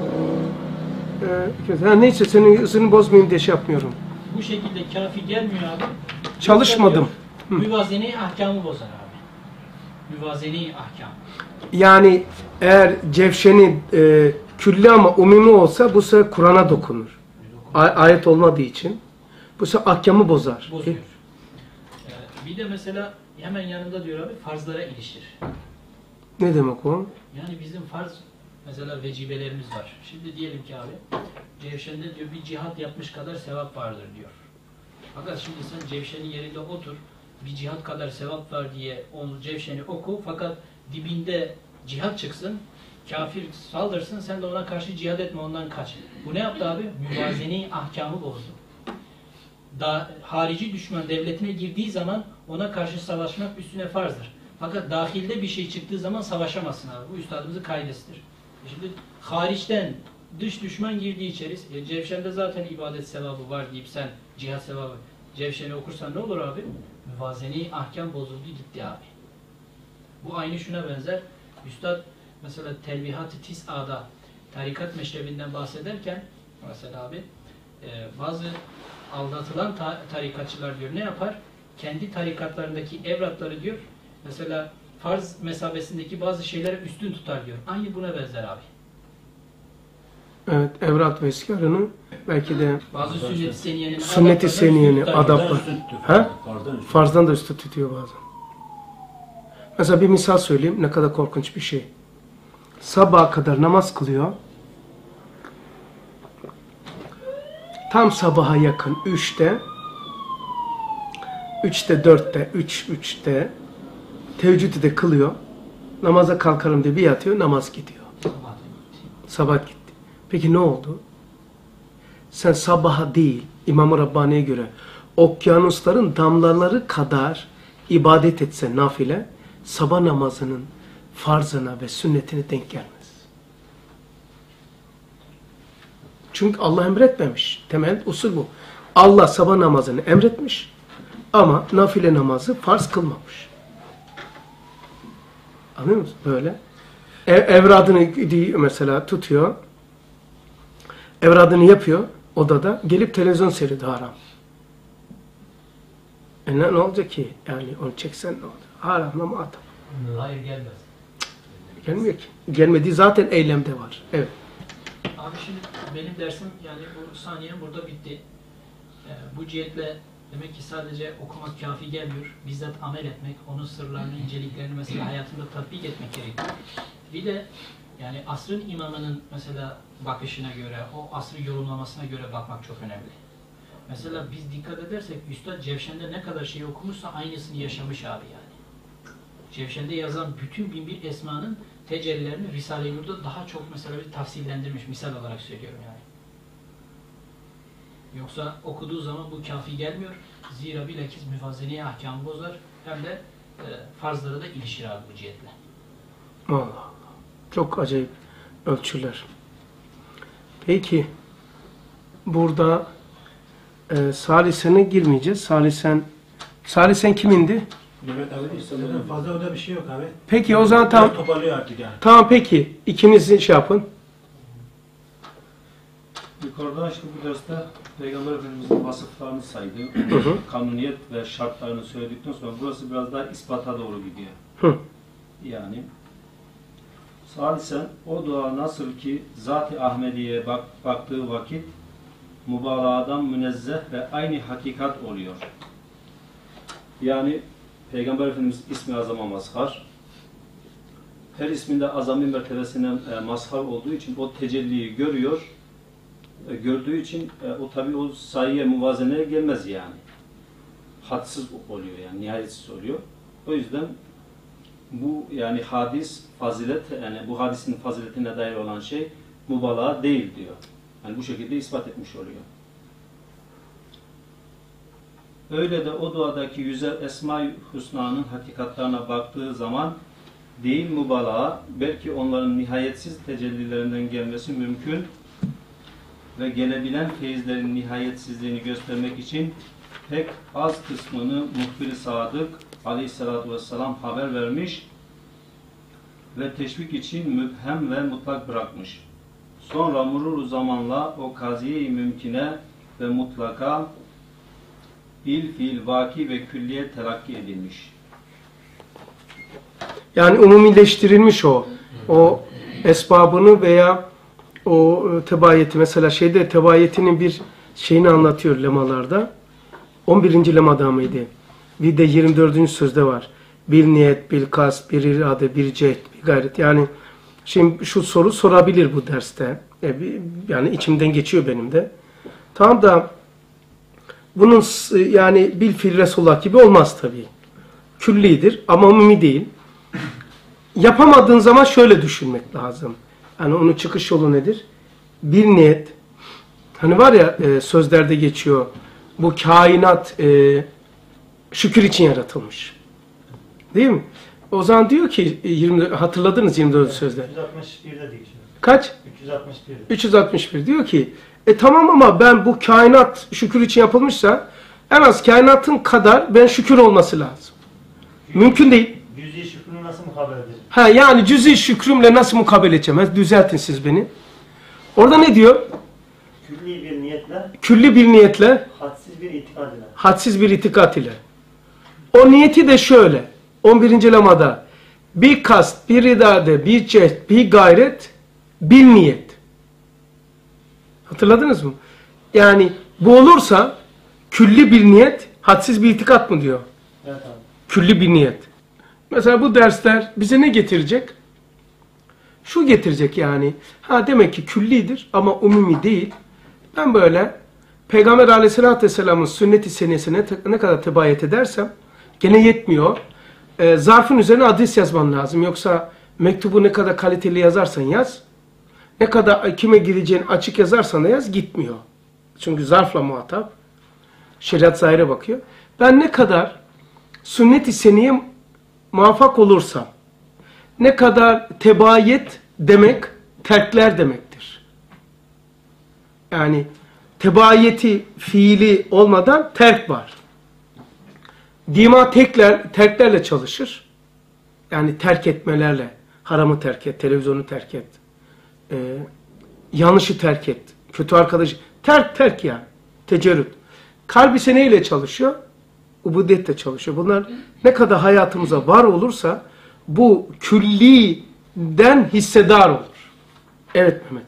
Ee, ha, neyse senin hızını bozmayayım diye şey yapmıyorum. Bu şekilde kafi gelmiyor abi. Çalışmadım. Hı. Müvazene-i ahkamı bozar abi. Müvazene-i ahkam. Yani eğer cevşeni e, külli ama umumi olsa bu sefer Kur'an'a dokunur. A- ayet olmadığı için. Bu sefer ahkamı bozar. Bozuyor. Ee, bir de mesela hemen yanında diyor abi farzlara iliştir. Ne demek o? Yani bizim farz mesela vecibelerimiz var. Şimdi diyelim ki abi Cevşen'de diyor bir cihat yapmış kadar sevap vardır diyor. Fakat şimdi sen Cevşen'in yerinde otur bir cihat kadar sevap var diye onu Cevşen'i oku fakat dibinde cihat çıksın kafir saldırsın sen de ona karşı cihad etme ondan kaç. Bu ne yaptı abi? Müvazene-i ahkamı bozdu. Da, harici düşman devletine girdiği zaman ona karşı savaşmak üstüne farzdır. Fakat dahilde bir şey çıktığı zaman savaşamazsın abi. Bu üstadımızın kaidesidir. Şimdi hariçten dış düşman girdiği içeri, e, Cevşen'de zaten ibadet sevabı var deyip sen cihat sevabı Cevşen'i okursan ne olur abi? Müvazene-i ahkam bozuldu gitti abi. Bu aynı şuna benzer. Üstad mesela Telvihat-ı Tis'a'da tarikat meşrebinden bahsederken mesela abi e, bazı aldatılan ta tarikatçılar diyor ne yapar? Kendi tarikatlarındaki evratları diyor mesela farz mesabesindeki bazı şeylere üstün tutar diyor. Aynı buna benzer abi. Evet, evrat ve eskarının belki de Bazı sünnet-i seniyenin Sünnet-i seniyenin adaplar. Ha? Farzdan üstün. Farzdan da üstü tutuyor bazen. Mesela bir misal söyleyeyim. Ne kadar korkunç bir şey. Sabaha kadar namaz kılıyor. Tam sabaha yakın üçte, üçte, dörtte, üç, üçte teheccüdü de kılıyor. Namaza kalkarım diye bir yatıyor, namaz gidiyor. Sabah gitti. Peki ne oldu? Sen sabaha değil, İmam-ı Rabbani'ye göre okyanusların damlaları kadar ibadet etse nafile, sabah namazının farzına ve sünnetine denk gelmez. Çünkü Allah emretmemiş. Temel usul bu. Allah sabah namazını emretmiş ama nafile namazı farz kılmamış. Anlıyor musun? Böyle. E, evradını mesela tutuyor. Evradını yapıyor odada. Gelip televizyon seyrediyor haram. E ne, ne olacak ki? Yani onu çeksen ne olur? Haramla muhatap. Hayır gelmez. Gelmiyor ki. Gelmediği zaten eylemde var. Evet. Abi şimdi benim dersim yani bu saniye burada bitti. Ee, bu cihetle demek ki sadece okumak kafi gelmiyor. Bizzat amel etmek, onun sırlarını, inceliklerini mesela hayatında tatbik etmek gerekiyor. Bir de yani asrın imamının mesela bakışına göre, o asrı yorumlamasına göre bakmak çok önemli. Mesela biz dikkat edersek Üstad Cevşen'de ne kadar şey okumuşsa aynısını yaşamış abi yani. Cevşen'de yazan bütün bin bir esmanın tecellilerini Risale-i Nur'da daha çok mesela bir tafsillendirmiş. Misal olarak söylüyorum yani. Yoksa okuduğu zaman bu kafi gelmiyor. Zira bilakis müfazzeneye ahkamı bozar. Hem de e, farzlara da ilişir abi bu cihetle. Allah Allah. Çok acayip ölçüler. Peki burada e, Salisen'e girmeyeceğiz. Salisen Salisen kimindi? Mehmet abi değil. Zaten fazla öyle bir şey yok abi. Peki o zaman tamam. Toparlıyor artık yani. Tamam peki. İkimizin şey yapın. Yukarıda işte bu derste Peygamber Efendimiz'in vasıflarını saydı. Hı hı. Kanuniyet ve şartlarını söyledikten sonra burası biraz daha ispata doğru gidiyor. Hı. Yani salisen o dua nasıl ki Zat-ı Ahmediye'ye bak, baktığı vakit mübalağadan münezzeh ve aynı hakikat oluyor. Yani Peygamber Efendimiz ismi azama mazhar. Her isminde azami mertebesine e, mazhar olduğu için o tecelliyi görüyor. E, gördüğü için e, o tabi o sayıya muvazeneye gelmez yani. Hadsız oluyor yani, nihayetsiz oluyor. O yüzden bu yani hadis fazilet, yani bu hadisin faziletine dair olan şey mübalağa değil diyor. Yani bu şekilde ispat etmiş oluyor. Öyle de o duadaki yüzer Esma-i Hüsna'nın hakikatlarına baktığı zaman değil mübalağa, belki onların nihayetsiz tecellilerinden gelmesi mümkün ve gelebilen feyizlerin nihayetsizliğini göstermek için pek az kısmını muhbir-i sadık aleyhissalatu vesselam haber vermiş ve teşvik için mübhem ve mutlak bırakmış. Sonra murur zamanla o kaziye-i mümkine ve mutlaka il, fiil, vaki ve külliye terakki edilmiş. Yani umumileştirilmiş o. O esbabını veya o tebayeti, mesela şeyde tebayetinin bir şeyini anlatıyor lemalarda. on birinci lemada mıydı? Bir de yirmi dördüncü sözde var. Bir niyet, bir kas, bir irade, bir cehd, bir gayret. Yani şimdi şu soru sorabilir bu derste. Yani içimden geçiyor benim de. Tamam da bunun yani bil fiil Resulullah gibi olmaz tabii. Küllidir ama umumi değil. Yapamadığın zaman şöyle düşünmek lazım. Yani onun çıkış yolu nedir? Bir niyet. Hani var ya e, sözlerde geçiyor. Bu kainat e, şükür için yaratılmış. Değil mi? O zaman diyor ki yirmi, hatırladınız yirmi dördüncü sözde. üç yüz altmış bir'de diyor. Kaç? üç yüz altmış bir'de. üç yüz altmış bir diyor ki e tamam ama ben bu kainat şükür için yapılmışsa en az kainatın kadar ben şükür olması lazım. Mümkün değil. Cüz'i şükrünü nasıl mukabele edecek? Ha yani cüz'i şükrümle nasıl mukabele edeceğim? Hadi düzeltin siz beni. Orada ne diyor? Külli bir niyetle, Külli bir niyetle, hadsiz bir itikad ile. hadsiz bir itikat ile. O niyeti de şöyle. on birinci lemada bir kast, bir irade, bir cehd, bir gayret, bir niyet. Hatırladınız mı? Yani bu olursa külli bir niyet, hadsiz bir itikat mı diyor? Evet abi. Külli bir niyet. Mesela bu dersler bize ne getirecek? Şu getirecek yani. Ha demek ki küllidir ama umumi değil. Ben böyle Peygamber Aleyhisselatü Vesselam'ın sünnet-i senesine ne kadar tebayet edersem gene yetmiyor. Ee, zarfın üzerine adres yazman lazım. Yoksa mektubu ne kadar kaliteli yazarsan yaz, ne kadar kime gideceğini açık yazarsan da yaz, gitmiyor. Çünkü zarfla muhatap. Şeriat zahire bakıyor. Ben ne kadar sünnet-i seneye muvaffak olursam, ne kadar tebayet demek, terkler demektir. Yani tebaiyeti fiili olmadan terk var. Dima tekler, terklerle çalışır. Yani terk etmelerle. Haramı terk et, televizyonu terk et. Ee, yanlışı terk et. Kötü arkadaş. Terk terk yani. Tecerrüt. Kalp ise neyle çalışıyor? Ubudiyetle çalışıyor. Bunlar ne kadar hayatımıza var olursa bu külliden hissedar olur. Evet Mehmet.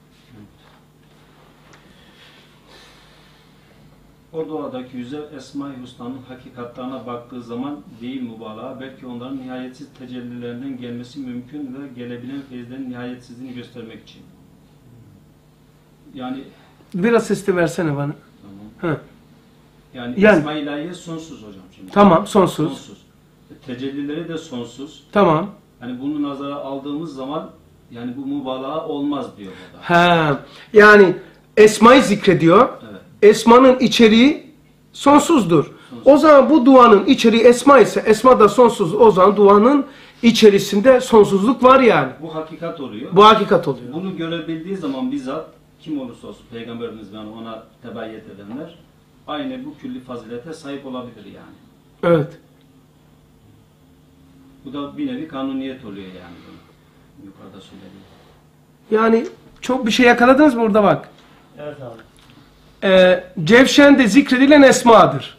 O duadaki yüzer Esma-i Hüsna'nın hakikatlarına baktığı zaman değil mübalağa, belki onların nihayetsiz tecellilerinden gelmesi mümkün ve gelebilen feyizlerin nihayetsizliğini göstermek için. Yani Biraz sesli versene bana. tamam. Hı. Yani, Yani- Esma-i İlahiye sonsuz hocam şimdi. Tamam, sonsuz. Sonsuz. Tecellileri de sonsuz. Tamam. Hani bunu nazara aldığımız zaman yani bu mübalağa olmaz diyor burada. Ha, yani Esma'yı zikrediyor. Evet. Esma'nın içeriği sonsuzdur. O zaman bu duanın içeriği Esma ise, Esma da sonsuz, o zaman duanın içerisinde sonsuzluk var yani. Bu hakikat oluyor. Bu hakikat oluyor. Bunu görebildiği zaman bizzat kim olursa olsun Peygamberimiz ve ona tebayyet edenler aynı bu külli fazilete sahip olabilir yani. Evet. Bu da bir nevi kanuniyet oluyor yani. Yukarıda söylediğim. Yani çok bir şey yakaladınız mı burada bak. Evet abi. Ee, Cevşen'de zikredilen esmadır.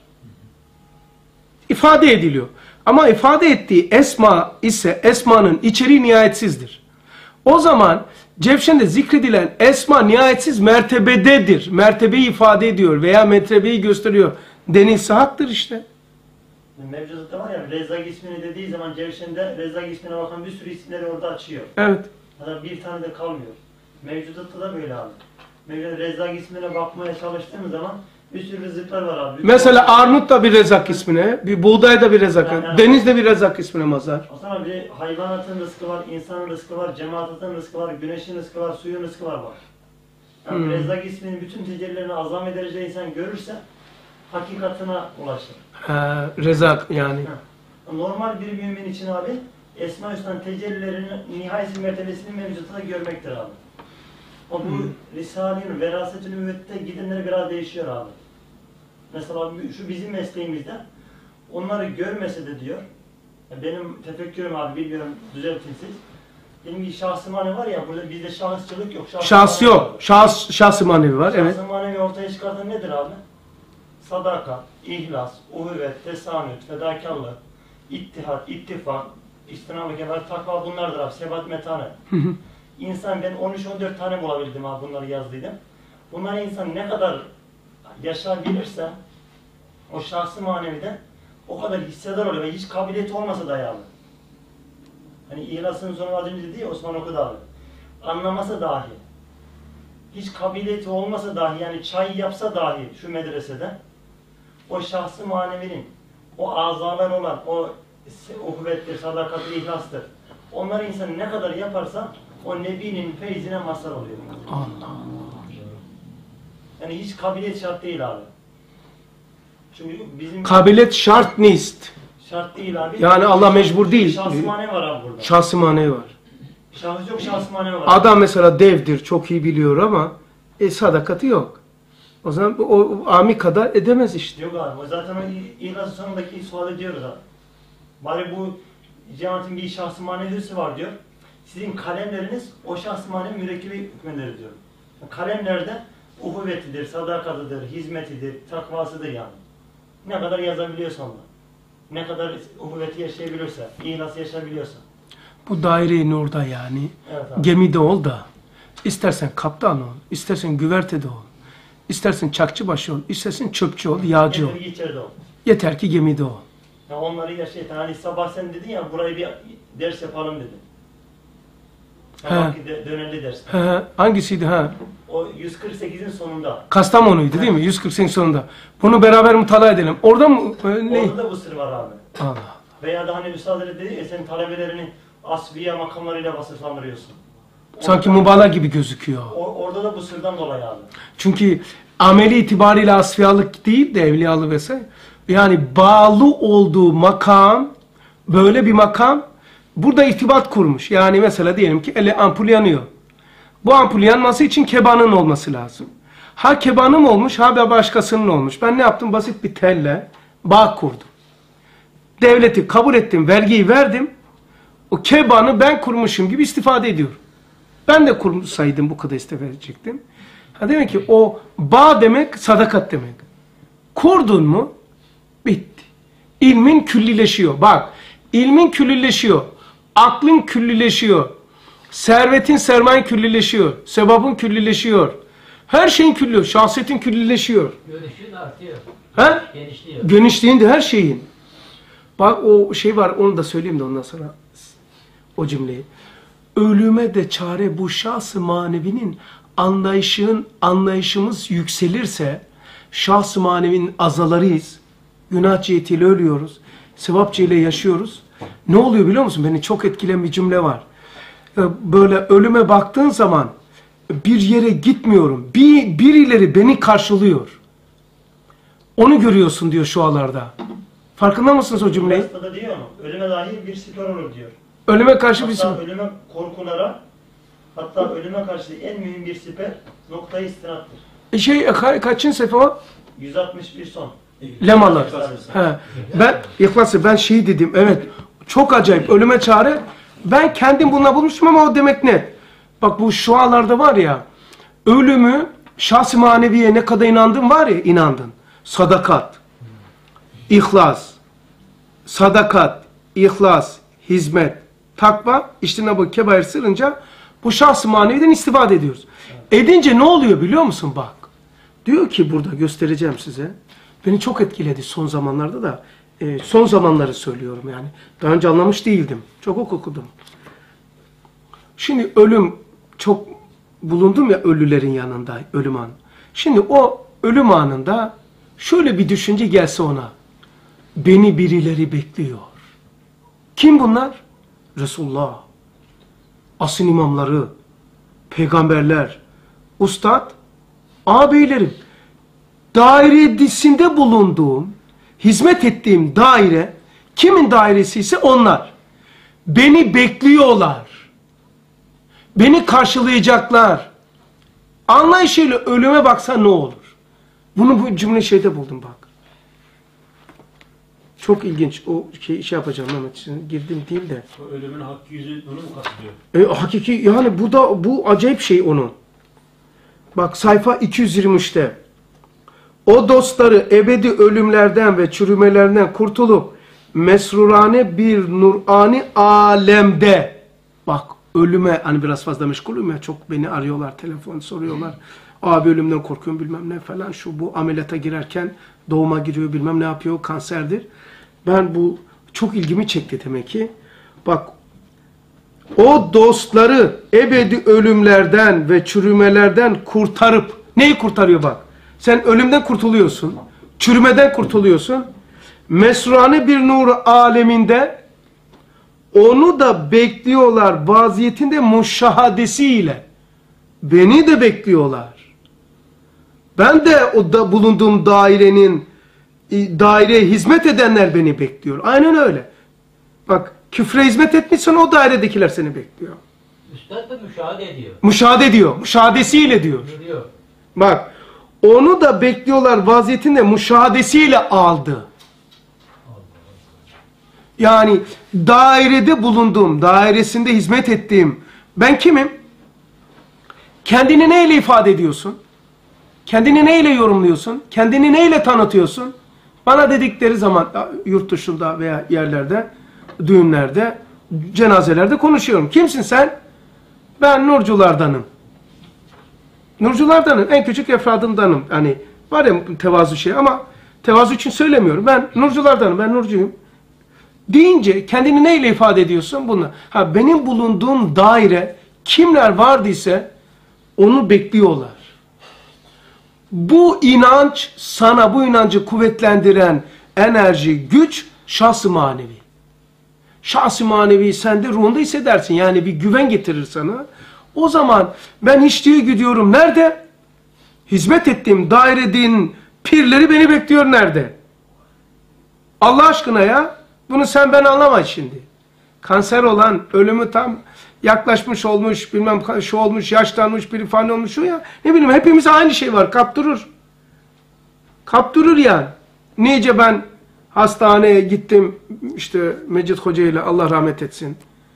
İfade ediliyor. Ama ifade ettiği esma ise esmanın içeriği nihayetsizdir. O zaman Cevşen'de zikredilen esma nihayetsiz mertebededir. Mertebeyi ifade ediyor veya mertebeyi gösteriyor. Denilse haktır işte. Mevcudatta var ya Rezzak ismini dediği zaman Cevşen'de Rezzak ismine bakan bir sürü isimleri orada açıyor. Evet. Hatta bir tane de kalmıyor. Mevcudatta da böyle abi. Mevcudat Rezzak ismine bakmaya çalıştığımız zaman bir sürü rızıklar var abi. Mesela armut da bir rezak ismine, bir buğday da bir rezak, Yani- deniz de bir rezak ismine mazhar. O zaman bir hayvanatın rızkı var, insanın rızkı var, cemaatin rızkı var, güneşin rızkı var, suyun rızkı var var. Yani Hmm. Rezzak isminin bütün tecellilerini azami derecede insan görürse hakikatına ulaşır. Ha, rezak yani. Normal bir mümin için abi Esma-i Hüsna'nın tecellilerini nihayetsiz mertebesini mevcutta da görmektir abi. O bu Hmm. Risale-i Veraset-ül Nübüvvet'te gidenleri biraz değişiyor abi. Mesela şu bizim mesleğimizde onları görmese de diyor, ya benim tefekkürüm abi bilmiyorum düzeltin siz. Benim bir şahsı manevi var ya burada bizde şahısçılık yok. Şahsı Şahs manevi yok. Şahs, şahs-ı manevi var. Evet. Şahsı manevi ortaya çıkartan nedir abi? Sadaka, ihlas, uhuvvet, tesanüt, fedakarlık, ittihat, ittifak, istinam-ı kemal, takva bunlardır abi. Sebat, metanet. İnsan ben on üç on dört tane bulabildim abi bunları yazdıydım. Bunları insan ne kadar yaşayabilirse o şahsı manevide o kadar hissedar oluyor ve hiç kabiliyeti olmasa dayalı. Hani ihlasın sonu az önce dedi ya Osman okudu abi. Anlamasa dahi, hiç kabiliyeti olmasa dahi yani çay yapsa dahi şu medresede o şahsı manevinin o azalar olan o uhuvvettir, sadakatli ihlastır. Onları insan ne kadar yaparsa o Nebi'nin feyzine mazhar oluyor. Allah. Yani hiç kabiliyet şart değil abi. Çünkü bizim Kabiliyet şart nist. şart değil abi. Yani Allah mecbur değil. Şahs-ı manevi var abi burada. Şahs-ı manevi var. Şahıs yok, şahs-ı manevi var. Adam mesela devdir, çok iyi biliyor ama e, sadakati yok. O zaman o, o ami kadar edemez işte. Yok abi. O zaten o İhlas-ı sonundaki sual ediyoruz abi. Bari bu cemaatin bir şahs-ı manevisi var diyor. Sizin kalemleriniz o şahs-ı manevi mürekkebi hükmeder diyor. Kalemlerde uhuvvetidir, sadakatıdır, hizmetidir, takvasıdır yani. Ne kadar yazabiliyorsa onda. Ne kadar uhuvveti yaşayabiliyorsa, ihlası yaşayabiliyorsa. Bu daire-i nurda yani. Evet abi. Gemide ol da, istersen kaptan ol, istersen güvertede ol, istersen çakçıbaşı ol, istersen çöpçü ol, yağcı ol. Yeter ki içeride ol. Yeter ki gemide ol. Ya onları yaşayın. Hani sabah sen dedin ya burayı bir ders yapalım dedin. Sabahki de, dönerli ders. He, he, hangisiydi ha? O yüz kırk sekizin sonunda. Kastamonu'ydu değil mi? yüz kırk sekiz sonunda. Bunu beraber mutala edelim. Orada mı? e, ne? Orada da bu sır var abi. Allah. Veya da hani Üstad dedi ya sen talebelerini asfiye makamlarıyla vasıflandırıyorsun. Sanki Orada- mübalağa gibi gözüküyor. o- orada da bu sırdan dolayı abi. Çünkü ameli itibariyle asfiyalık değil de evliyalık vesaire. Yani bağlı olduğu makam, böyle bir makam, burada irtibat kurmuş. Yani mesela diyelim ki ele ampul yanıyor. Bu ampul yanması için kebanın olması lazım. Ha kebanım olmuş, ha da başkasının olmuş. Ben ne yaptım? Basit bir telle bağ kurdum. Devleti kabul ettim, vergiyi verdim. O kebanı ben kurmuşum gibi istifade ediyorum. Ben de kursaydım bu kadar istifade edecektim. Ha demek ki o bağ demek sadakat demek. Kurdun mu bitti. İlmin küllileşiyor. Bak, ilmin küllileşiyor. Aklın küllileşiyor. Servetin, sermayen küllileşiyor. Sevabın küllileşiyor. Her şeyin küllüyor. Şahsiyetin küllileşiyor. Görüşün artıyor. Ha? Genişliyor. Genişliğinde her şeyin. Bak o şey var, onu da söyleyeyim de ondan sonra o cümleyi. Ölüme de çare bu şahs-ı manevinin anlayışın, anlayışımız yükselirse şahs-ı manevinin azalarıyız. Günah cihetiyle ölüyoruz. Sevap cihetiyle yaşıyoruz. Ne oluyor biliyor musun? Beni çok etkileyen bir cümle var. Böyle ölüme baktığın zaman bir yere gitmiyorum. Bir, birileri beni karşılıyor. Onu görüyorsun diyor şualarda. Farkında mısınız o cümleyi? Üniversitede diyor mu? Ölüme dahi bir siper olur diyor. Ölüme karşı bir Hatta siper. ölüme korkulara, hatta ölüme karşı en mühim bir siper noktayı istinattır. E şey ka kaçıncı sayfa o? yüz altmış bir son. Lemalar. He. Ben İhlas'ı ben şey dedim. Evet. Çok acayip. Ölüme çare. Ben kendim bununla bulmuştum ama o demek net. Bak bu şualarda var ya. Ölümü şahs-ı maneviye ne kadar inandın var ya, inandın. Sadakat. İhlas. Sadakat. İhlas. Hizmet. Takva. İşte bu kebair sırrınca bu şahs-ı maneviden istifade ediyoruz. Edince ne oluyor biliyor musun bak. Diyor ki burada göstereceğim size. Beni çok etkiledi son zamanlarda da. E, son zamanları söylüyorum yani. Daha önce anlamış değildim. Çok okudum. Şimdi ölüm, çok bulundum ya ölülerin yanında, ölüm anı. Şimdi o ölüm anında şöyle bir düşünce gelse ona. Beni birileri bekliyor. Kim bunlar? Resulullah. Asıl imamları, peygamberler, ustad, ağabeylerim. Dairesinde bulunduğum, hizmet ettiğim daire, kimin dairesi ise onlar. Beni bekliyorlar. Beni karşılayacaklar. Anlayışıyla ölüme baksa ne olur? Bunu bu cümle şeyde buldum bak. Çok ilginç. O şey, şey yapacağım Mehmet. Şimdi girdim diyeyim de. O ölümün hakkı yüzü onu mu kastediyor? E, hakiki yani bu da bu acayip şey onun. Bak sayfa iki yüz yirmi üçte. O dostları ebedi ölümlerden ve çürümelerden kurtulup mesrurane bir nurani alemde. Bak ölüme hani biraz fazla meşgulüm ya, çok beni arıyorlar, telefon soruyorlar. Abi ölümden korkuyorum bilmem ne falan, şu bu ameliyata girerken doğuma giriyor bilmem ne yapıyor, kanserdir. Ben bu çok ilgimi çekti demek ki. Bak o dostları ebedi ölümlerden ve çürümelerden kurtarıp, neyi kurtarıyor bak? Sen ölümden kurtuluyorsun, çürümeden kurtuluyorsun. Mesrane bir nur aleminde onu da bekliyorlar vaziyetinde muşahadesiyle. Beni de bekliyorlar. Ben de o da bulunduğum dairenin daireye hizmet edenler beni bekliyor. Aynen öyle. Bak küfre hizmet etmişsen o dairedekiler seni bekliyor. Üstad da müşahede ediyor. Müşahede ediyor. Müşahadesiyle diyor. Görüyor. Bak onu da bekliyorlar vaziyetinde müşahadesiyle aldı. Yani dairede bulunduğum, dairesinde hizmet ettiğim ben kimim? Kendini neyle ifade ediyorsun? Kendini neyle yorumluyorsun? Kendini neyle tanıtıyorsun? Bana dedikleri zaman yurt dışında veya yerlerde, düğünlerde, cenazelerde konuşuyorum. Kimsin sen? Ben nurculardanım. Nurculardanım. En küçük efradındanım. Hani var ya tevazu şey ama tevazu için söylemiyorum. Ben nurculardanım. Ben nurcuyum. Deyince kendini neyle ifade ediyorsun? Bununla. Ha, benim bulunduğum daire kimler vardıysa onu bekliyorlar. Bu inanç sana, bu inancı kuvvetlendiren enerji, güç şahs-ı manevi. Şahs-ı manevi sende ruhunda hissedersin. Yani bir güven getirir sana. O zaman ben hiçliğe gidiyorum. Nerede? Hizmet ettiğim dairenin pirleri beni bekliyor nerede? Allah aşkına ya. Bunu sen ben anlamayız şimdi. Kanser olan, ölümü tam yaklaşmış olmuş, bilmem şu olmuş, yaşlanmış, biri falan olmuş şu ya. Ne bileyim hepimiz aynı şey var. Kaptırır. Kaptırır yani. Nice ben hastaneye gittim işte Mecit Hoca ile Allah rahmet etsin.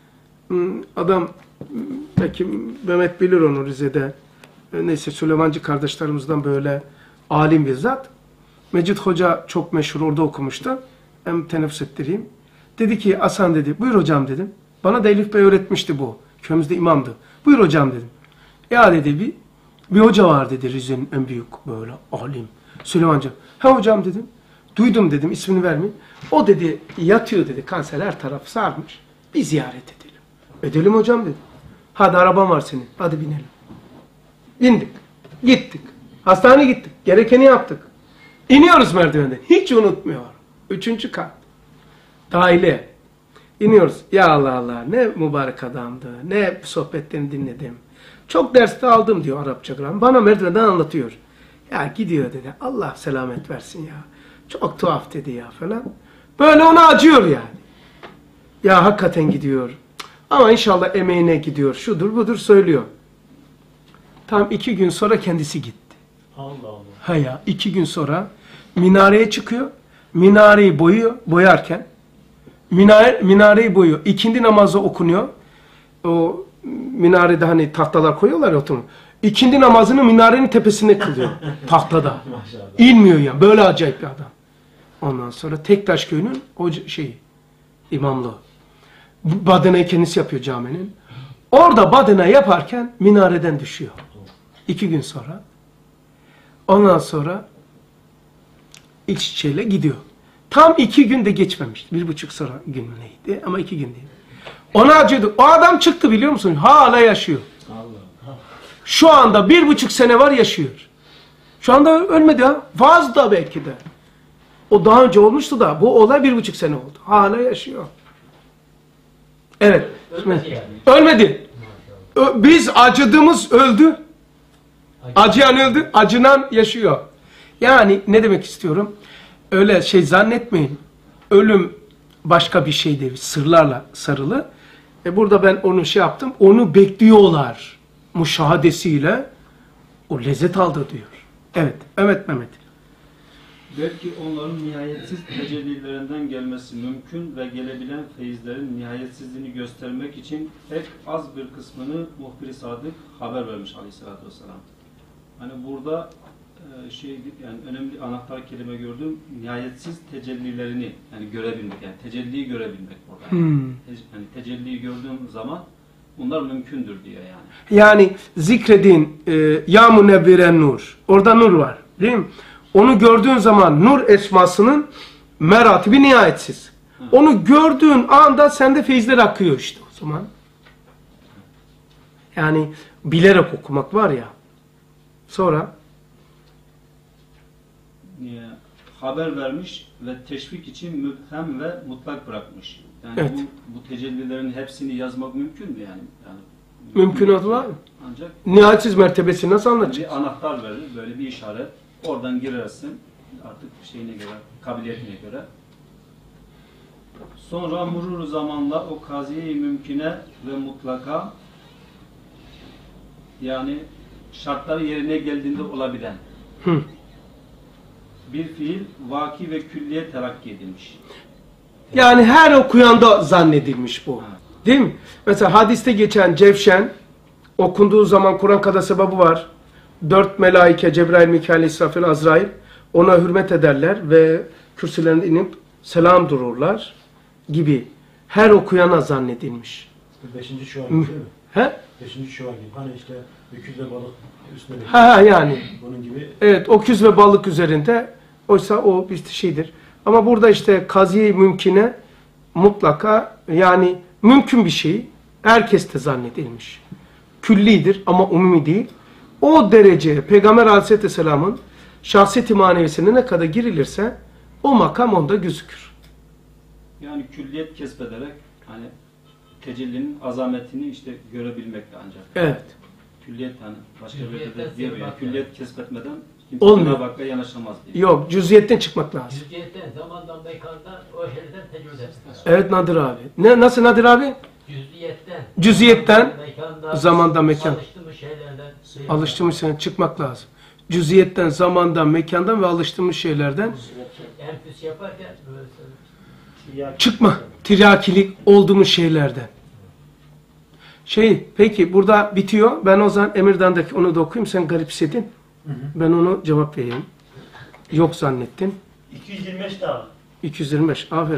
Adam belki Mehmet bilir onu Rize'de. Neyse Süleymancı kardeşlerimizden böyle alim bir zat. Mecit Hoca çok meşhur orada okumuştu. Hem teneffüs ettireyim. Dedi ki Hasan dedi buyur hocam dedim. Bana da Elif Bey öğretmişti bu. Köyümüzde imamdı. Buyur hocam dedim. Ya dedi bir, bir hoca var dedi Rize'nin en büyük böyle alim. Süleymancı. Ha hocam dedim. Duydum dedim ismini vermeyeyim. O dedi yatıyor dedi kanser her tarafı sarmış. Bir ziyaret edelim. Edelim hocam dedim. Hadi araban var senin. Hadi binelim. Bindik. Gittik. Hastaneye gittik. Gerekeni yaptık. İniyoruz merdivenden. Hiç unutmuyorum. Üçüncü kat. Daire. İniyoruz. Ya Allah Allah ne mübarek adamdı. Ne sohbetlerini dinledim. Çok derste aldım diyor Arapça Kur'an. Bana merdivenden anlatıyor. Ya gidiyor dedi. Allah selamet versin ya. Çok tuhaf dedi ya falan. Böyle ona acıyor yani. Ya hakikaten gidiyor. Ama inşallah emeğine gidiyor. Şudur budur söylüyor. Tam iki gün sonra kendisi gitti. Allah Allah. Ha ya iki gün sonra minareye çıkıyor. Minareyi boyuyor. Boyarken minare, minareyi boyuyor. İkindi namazı okunuyor. O minarede hani tahtalar koyuyorlar ya oturun. İkindi namazını minarenin tepesine kılıyor. Tahtada. Maşallah. İnmiyor yani. Böyle acayip bir adam. Ondan sonra Tektaş köyünün o şeyi imamlığı. Badeneyi kendisi yapıyor caminin. Orada badene yaparken minareden düşüyor. İki gün sonra. Ondan sonra iç içeyle gidiyor. Tam iki günde geçmemiş. Bir buçuk sonra gün neydi ama iki gün değil. Ona acıyordu. O adam çıktı biliyor musun? Hala yaşıyor. Allah. Şu anda bir buçuk sene var yaşıyor. Şu anda ölmedi ha. Fazla belki de. O daha önce olmuştu da bu olay bir buçuk sene oldu. Hala yaşıyor. Evet. Ölmedi yani. Ölmedi. Ö- Biz acıdığımız öldü. Acıyan öldü. Acınan yaşıyor. Yani ne demek istiyorum? Öyle şey zannetmeyin. Ölüm başka bir şey değil. Sırlarla sarılı. E burada ben onu şey yaptım. Onu bekliyorlar. Müşahadesiyle. O lezzet aldı diyor. Evet. Evet Mehmet. Belki onların nihayetsiz tecellilerinden gelmesi mümkün ve gelebilen feyizlerin nihayetsizliğini göstermek için pek az bir kısmını muhbir-i sadık haber vermiş aleyhissalatü vesselam. Hani burada e, şey yani önemli anahtar kelime gördüm. Nihayetsiz tecellilerini yani görebilmek yani tecelliyi görebilmek burada. Hmm. Yani tecelliyi gördüğüm zaman bunlar mümkündür diyor yani. Yani zikredin e, ya munevviren nur. Orada nur var. Değil mi? Onu gördüğün zaman nur esmasının meratibi nihayetsiz. Hı. Onu gördüğün anda sende feyizler akıyor işte o zaman. Yani bilerek okumak var ya. Sonra haber vermiş ve teşvik için mübhem ve mutlak bırakmış. Yani evet. bu, bu tecellilerin hepsini yazmak mümkün mü yani? yani Mümkünatı var mı? Ancak nihayetsiz mertebesi nasıl anlatacak? Bir anahtar verir, böyle bir işaret. Oradan girersin artık şeyine göre, kabiliyetine göre. Sonra murur zamanla o kaziye-i mümküne ve mutlaka yani şartları yerine geldiğinde olabilen Hı. bir fiil vaki ve külliye terakki edilmiş. Yani her okuyanda zannedilmiş bu. Ha. Değil mi? Mesela hadiste geçen Cevşen okunduğu zaman Kur'an kadar sebebı var. Dört melaike Cebrail, Mikail, İsrafil, Azrail ona hürmet ederler ve kürsülerinde inip selam dururlar gibi. Her okuyana zannedilmiş. Beşinci şuan gibi değil mi? He? Beşinci şuan gibi. Hani işte öküz ve balık üstüne bir Ha yani. bunun gibi. Evet, öküz ve balık üzerinde. Oysa o bir şeydir. Ama burada işte kaziye-i mümküne mutlaka yani mümkün bir şey herkeste zannedilmiş. Küllidir ama umumi değil. O derece Peygamber Aleyhisselam'ın şahsiyeti manevisine ne kadar girilirse o makam onda gözükür. Yani külliyet kesbederek hani tecellinin azametini işte görebilmekle ancak. Evet. Külliyet hani başka bir Külliyetten yerde diyemiyor. Yani sirbat külliyet kesbetmeden kimse Olmuyor. Cenab-ı Hakk'a yanaşamaz diye. Yok, cüziyetten çıkmak lazım. Cüzdiyetten, zamandan, mekanda o yerden tecrübe etsin. Evet Nadir abi. Ne, nasıl Nadir abi? Cüziyetten. Cüziyetten, Mekanda, zamanda, mekan. Alıştığımız şeylerden. Alıştığımız şeylerden çıkmak lazım. Cüziyetten, zamandan, mekandan ve alıştığımız şeylerden Enfüs yaparken böyle çıkma. Tirakilik olduğumuz şeylerden. Şey, peki burada bitiyor. Ben o zaman Emirdan'daki onu da okuyayım. Sen garipsedin. Ben onu cevap vereyim. Yok zannettin. iki yüz yirmi beş daha. iki yüz yirmi beş. Aferin.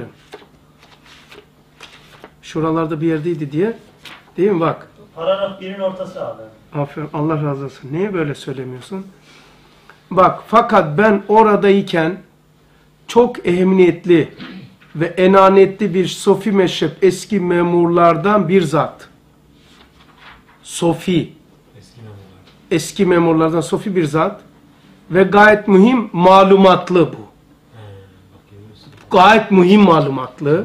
Şuralarda bir yerdeydi diye. Değil mi? Bak. Paragraf birin ortası abi. Aferin. Allah razı olsun. Niye böyle söylemiyorsun? Bak. Fakat ben oradayken çok ehemmiyetli ve enaniyetli bir sofi meşrep eski memurlardan bir zat. Sofi. Eski memurlar. Eski memurlardan sofi bir zat. Ve gayet mühim malumatlı bu. He, bak görüyorsun. Gayet mühim malumatlı.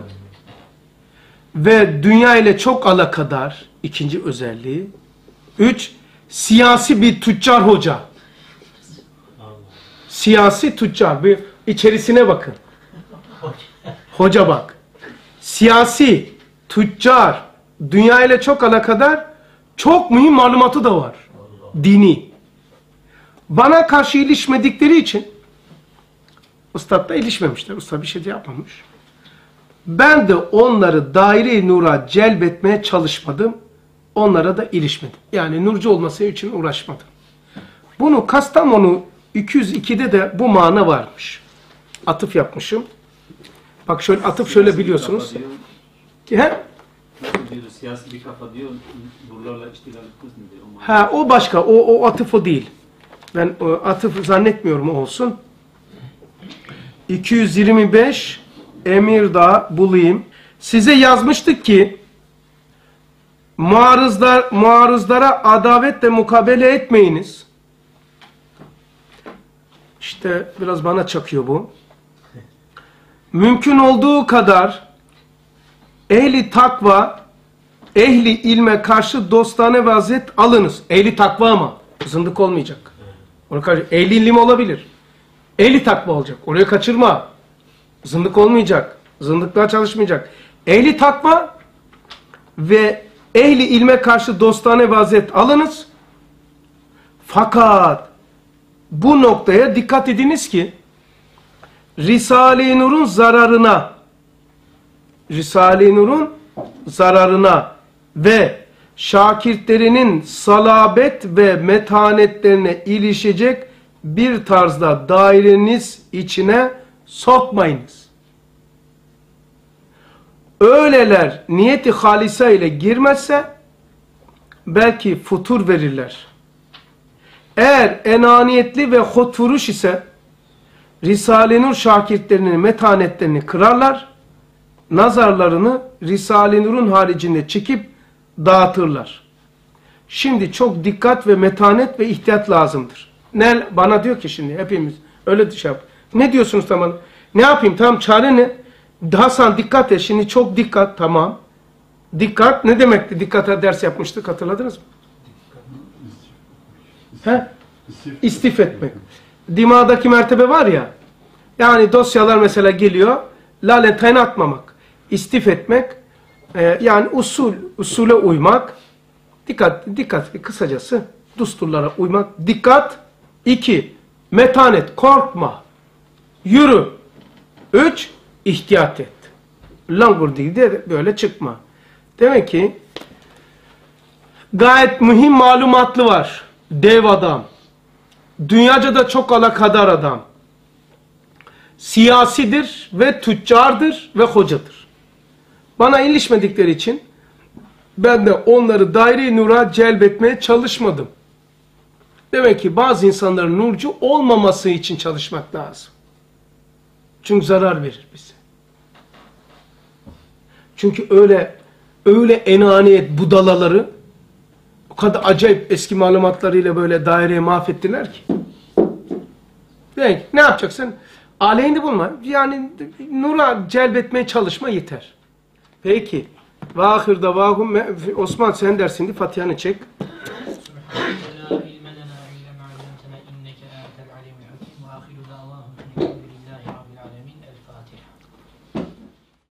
Ve dünya ile çok alakadar. İkinci özelliği. Üç, siyasi bir tüccar hoca. Allah. Siyasi tüccar. Bir içerisine bakın. Hoca bak. Siyasi, tüccar, dünya ile çok alakadar, çok mühim malumatı da var. Dini. Bana karşı ilişmedikleri için, Ustad da ilişmemişler. Usta bir şey de yapmamış. Ben de onları daire-i nura celbetmeye çalışmadım. Onlara da ilişmedim. Yani nurcu olması için uğraşmadım. Bunu Kastamonu iki yüz ikide de bu mana varmış. Atıf yapmışım. Bak şöyle atıf şöyle biliyorsunuz. He? Nasıl diyor, siyasi bir kafa diyor, buralarla iştigal etmez mi diyor. Ha o başka. O, o atıf o değil. Ben o atıf zannetmiyorum o olsun. iki yüz yirmi beş Emirdağ bulayım. Size yazmıştık ki muarızlar, muarızlara adavetle mukabele etmeyiniz. İşte biraz bana çakıyor bu. Mümkün olduğu kadar ehli takva, ehli ilme karşı dostane vaziyet alınız. Ehli takva ama zındık olmayacak. Ona karşı ehli ilim olabilir. Ehli takva olacak. Oraya kaçırma. Zındık olmayacak. Zındıklar çalışmayacak. Ehli takva ve ehli ilme karşı dostane vaziyet alınız. Fakat bu noktaya dikkat ediniz ki Risale-i Nur'un zararına Risale-i Nur'un zararına ve şakirtlerinin salabet ve metanetlerine ilişecek bir tarzda daireniz içine sokmayınız. Öyleler niyeti halisa ile girmezse belki futur verirler. Eğer enaniyetli ve hotfuruş ise Risale-i Nur şakirtlerinin metanetlerini kırarlar, nazarlarını Risale-i Nur'un haricinde çekip dağıtırlar. Şimdi çok dikkat ve metanet ve ihtiyat lazımdır. Ne, bana diyor ki şimdi hepimiz öyle şey yap. Ne diyorsunuz tamam? Ne yapayım tamam çare ne? Hasan dikkat et şimdi çok dikkat tamam. Dikkat ne demekti? Dikkate ders yapmıştık hatırladınız mı? He? İstif etmek. Dimağdaki mertebe var ya. Yani dosyalar mesela geliyor. Laletayn atmamak. İstif etmek. E, yani usul, usule uymak. Dikkat, dikkat kısacası düsturlara uymak. Dikkat. İki. Metanet. Korkma. Yürü. Üç. İhtiyat et. Langur değil de böyle çıkma. Demek ki gayet mühim malumatlı var. Dev adam. Dünyaca da çok alakadar adam. Siyasidir ve tüccardır ve hocadır. Bana ilişmedikleri için ben de onları daire-i nura celbetmeye çalışmadım. Demek ki bazı insanların nurcu olmaması için çalışmak lazım. Çünkü zarar verir bize. Çünkü öyle öyle enaniyet budalaları o kadar acayip eski malumatlarıyla böyle daireye mahvettiler ki. Demek ne yapacaksın? Aleyhinde bulma. Yani nura celbetmeye çalışma yeter. Peki. Ve ahir davahum Osman sen dersindi Fatiha'nı çek.